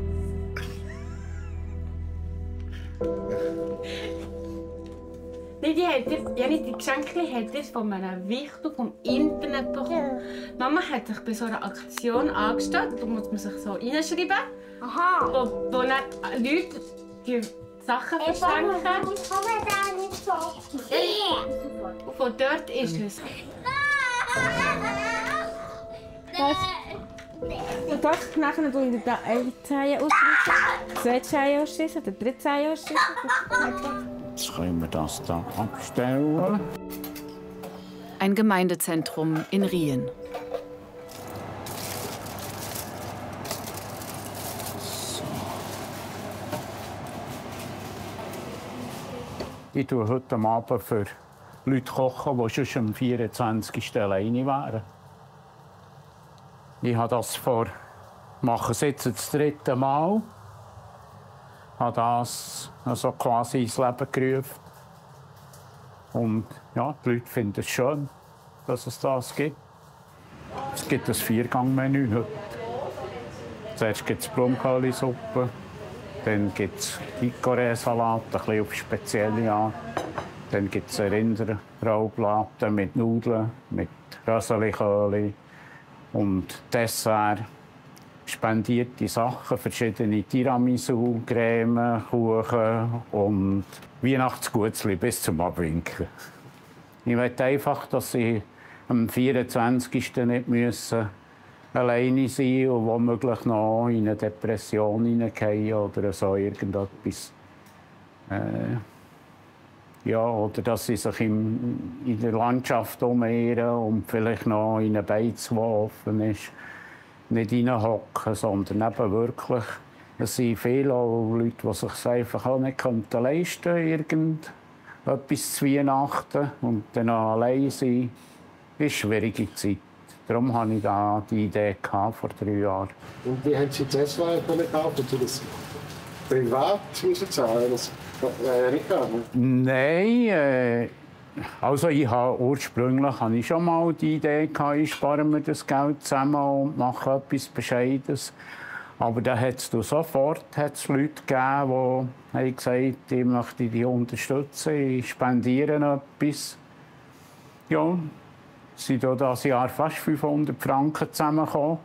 Nein, die hat das, ja nicht die Geschenke, hat das von einer Wichtel vom Internet bekommen. Mama hat sich bei so einer Aktion angestellt, da muss man sich so reinschreiben. Aha. Wo, wo dann Leute die Sachen Hey, verschenken. Papa, ich komme da nicht so. Und von dort ist es. Was? Und dort nachher tue ich da eine Zeile ausschließen, zwei Zeilen ausschließen, die dritte Zeile ausschließen. Jetzt können wir das da abstellen. Ein Gemeindezentrum in Rien. Ich koche heute Abend für Leute kochen, die schon am vierundzwanzigsten alleine wären. Ich habe das vor, mache es jetzt das dritte Mal. Ich habe das also quasi ins Leben gerufen. Und ja, die Leute finden es schön, dass es das gibt. Es gibt ein Viergang-Menü heute. Zuerst gibt es Blumenkohlisuppe, dann gibt es Picoré-Salat, ein bisschen auf spezielle Art. Dann gibt es Rinderrauplatte mit Nudeln, mit Röseliköli und Dessert. Spendierte Sachen, verschiedene Tiramisu, Creme, Kuchen und Weihnachtsgutzli bis zum Abwinken. Ich möchte einfach, dass sie am vierundzwanzigsten nicht müssen alleine sein und womöglich noch in eine Depression hineingehen oder so irgendetwas. Äh, ja, oder dass sie sich im, in der Landschaft umehren und vielleicht noch in einen Beiz, der offen ist, nicht reinhocken, sondern eben wirklich, es sind viele Leute, die es sich einfach auch nicht leisten könnten, irgendetwas zu Weihnachten und dann auch allein sein, ist eine schwierige Zeit. Darum hatte ich da die Idee vor drei Jahren. Und wie haben Sie das S-Wahl gekauft? Haben Sie das privat müssen zahlen? Das äh, nicht gegangen? Nein, äh, also ich habe ursprünglich hatte ich schon mal die Idee gehabt, ich spare mir das Geld zusammen und mache etwas Bescheidenes. Aber dann hat es sofort hat's Leute gegeben, die gesagt haben, ich möchte die unterstützen, ich spendiere etwas. Ja, sind in diesem Jahr fast fünfhundert Franken zusammengekommen.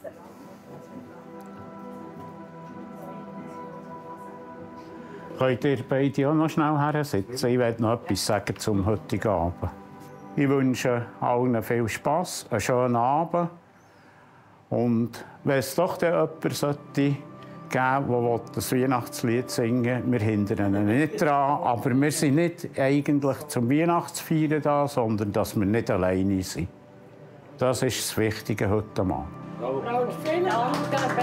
Könnt ihr beide auch noch schnell hersitzen? Ich werde noch etwas sagen zum heutigen Abend. Ich wünsche allen viel Spass, einen schönen Abend. Und wenn es doch jemanden sollte geben, der das Weihnachtslied singen will, wir hindern ihn nicht daran. Aber wir sind nicht eigentlich zum Weihnachtsfeiern da, sondern dass wir nicht alleine sind. Das ist das Wichtige heute Abend. Vielen Dank.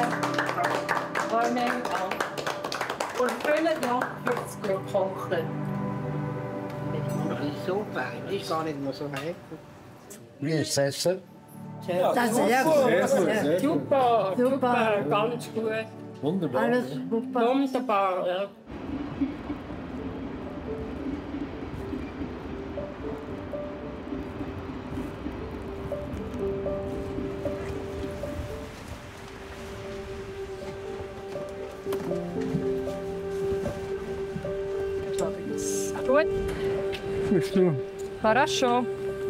Und vielen Dank fürs Kochen. Super, ist gar nicht mehr so heikel. Wie ist das Essen? Das ist sehr gut. Sehr gut. Sehr super, super, super, ganz gut. Wunderbar. Alles super. Wunderbar, ja. Gut. Bist du? Хорошо.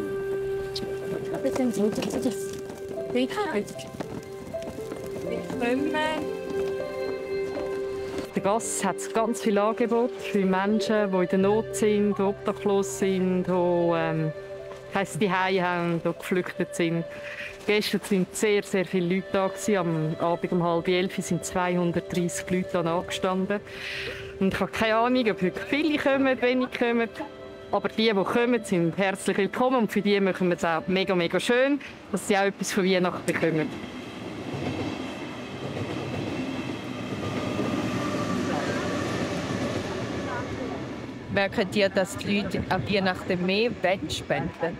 In der Gasse hat es ganz viele Angebote für Menschen, die in der Not sind, die obdachlos sind, die ähm, kein Zuhause haben, die geflüchtet sind. Gestern waren sehr, sehr viele Leute da. Am Abend um halb elf sind zweihundertdreissig Leute angestanden. Und ich habe keine Ahnung, ob heute viele kommen, wenig kommen. Aber die, die kommen, sind herzlich willkommen. Und für die machen wir es auch mega, mega schön, dass sie auch etwas von Weihnachten bekommen. Merken ihr, dass die Leute an Weihnachten mehr spenden?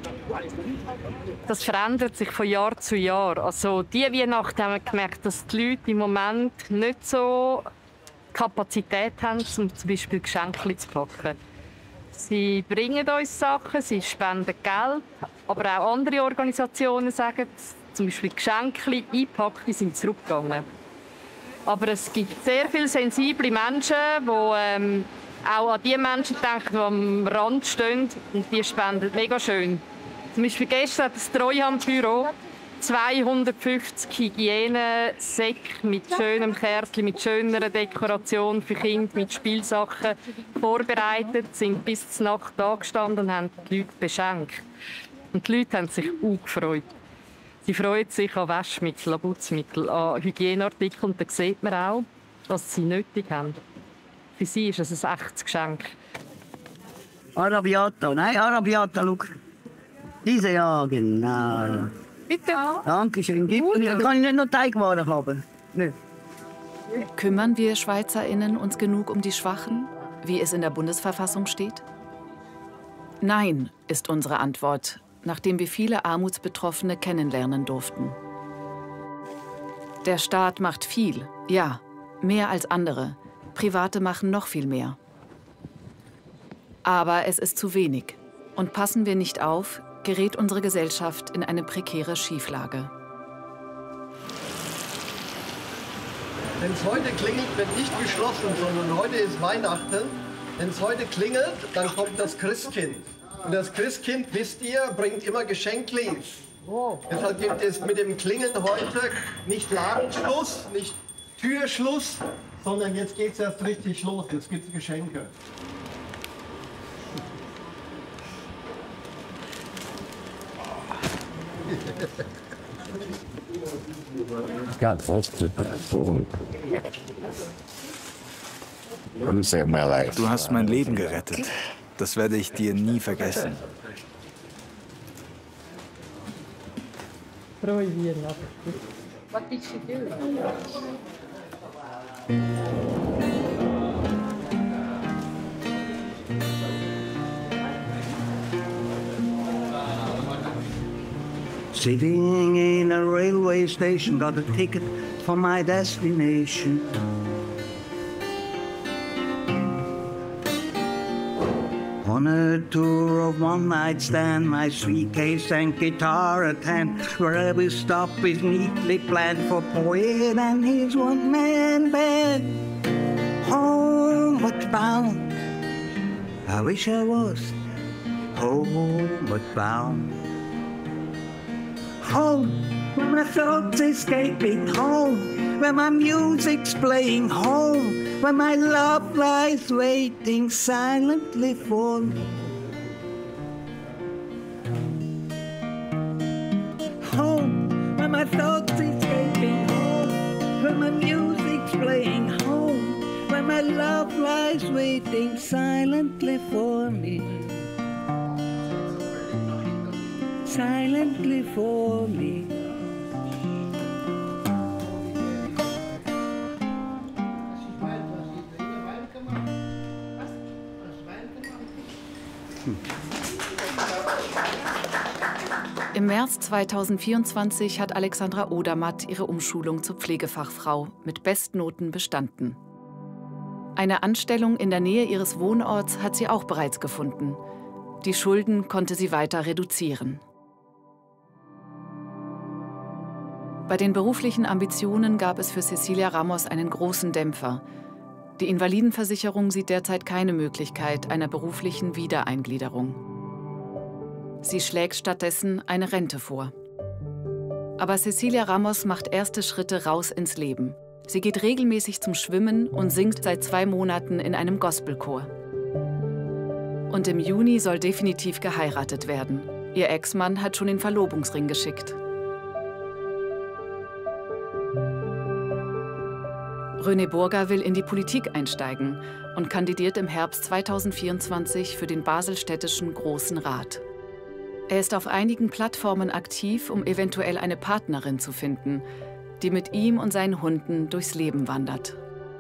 Das verändert sich von Jahr zu Jahr. Also diese Weihnachten haben wir gemerkt, dass die Leute im Moment nicht so Kapazität haben, um zum Beispiel Geschenke zu packen. Sie bringen uns Sachen, sie spenden Geld, aber auch andere Organisationen sagen, zum Beispiel Geschenke einpackt, die sind zurückgegangen. Aber es gibt sehr viele sensible Menschen, die ähm, auch an die Menschen denken, die am Rand stehen, und die spenden mega schön. Zum Beispiel gestern hat das Treuhandbüro zweihundertfünfzig Hygienesäcke mit schönem Kerzchen, mit schöner Dekoration für Kinder, mit Spielsachen vorbereitet, sind bis zur Nacht da gestanden und haben die Leute beschenkt. Und die Leute haben sich auch gefreut. Sie freuen sich an Waschmittel, an Putzmittel, an Hygieneartikel, und da sieht man auch, was sie nötig haben. Für sie ist es ein echtes Geschenk. Arrabbiata, nein, Arrabbiata, schau. Diese, ja, genau. Bitte. Dankeschön. Dann kann ich nicht noch Teigwaren haben. Nicht. Kümmern wir SchweizerInnen uns genug um die Schwachen, wie es in der Bundesverfassung steht? Nein, ist unsere Antwort, nachdem wir viele Armutsbetroffene kennenlernen durften. Der Staat macht viel, ja, mehr als andere. Private machen noch viel mehr. Aber es ist zu wenig. Und passen wir nicht auf, gerät unsere Gesellschaft in eine prekäre Schieflage. Wenn es heute klingelt, wird nicht geschlossen, sondern heute ist Weihnachten. Wenn es heute klingelt, dann kommt das Christkind. Und das Christkind, wisst ihr, bringt immer Geschenkli. Oh. Deshalb gibt es mit dem Klingeln heute nicht Ladenschluss, nicht Türschluss, sondern jetzt geht es erst richtig los. Jetzt gibt es Geschenke. Du hast mein Leben gerettet. Das werde ich dir nie vergessen. Frohe Weihnachten. What did she do? Sitting in a railway station, got a ticket for my destination. On a tour of one night stand, my suitcase and guitar at hand. Wherever stop is neatly planned for poet and his one-man band. Homeward bound, I wish I was homeward bound. Home, where my thoughts escaping, home, where my music's playing, home, where my love lies waiting silently for me. Home, where my thoughts escaping, home, where my music's playing, home, where my love lies waiting silently for me. Silently for me. Im März zweitausendvierundzwanzig hat Alexandra Odermatt ihre Umschulung zur Pflegefachfrau mit Bestnoten bestanden. Eine Anstellung in der Nähe ihres Wohnorts hat sie auch bereits gefunden. Die Schulden konnte sie weiter reduzieren. Bei den beruflichen Ambitionen gab es für Cecilia Ramos einen großen Dämpfer. Die Invalidenversicherung sieht derzeit keine Möglichkeit einer beruflichen Wiedereingliederung. Sie schlägt stattdessen eine Rente vor. Aber Cecilia Ramos macht erste Schritte raus ins Leben. Sie geht regelmäßig zum Schwimmen und singt seit zwei Monaten in einem Gospelchor. Und im Juni soll definitiv geheiratet werden. Ihr Ex-Mann hat schon den Verlobungsring geschickt. René Burger will in die Politik einsteigen und kandidiert im Herbst zweitausendvierundzwanzig für den Baselstädtischen Großen Rat. Er ist auf einigen Plattformen aktiv, um eventuell eine Partnerin zu finden, die mit ihm und seinen Hunden durchs Leben wandert.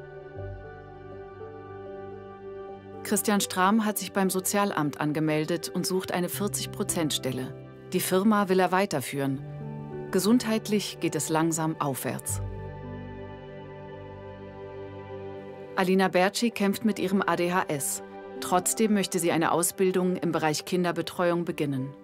Christian Strahm hat sich beim Sozialamt angemeldet und sucht eine vierzig-Prozent-Stelle. Die Firma will er weiterführen. Gesundheitlich geht es langsam aufwärts. Alina Bertschi kämpft mit ihrem A D H S. Trotzdem möchte sie eine Ausbildung im Bereich Kinderbetreuung beginnen.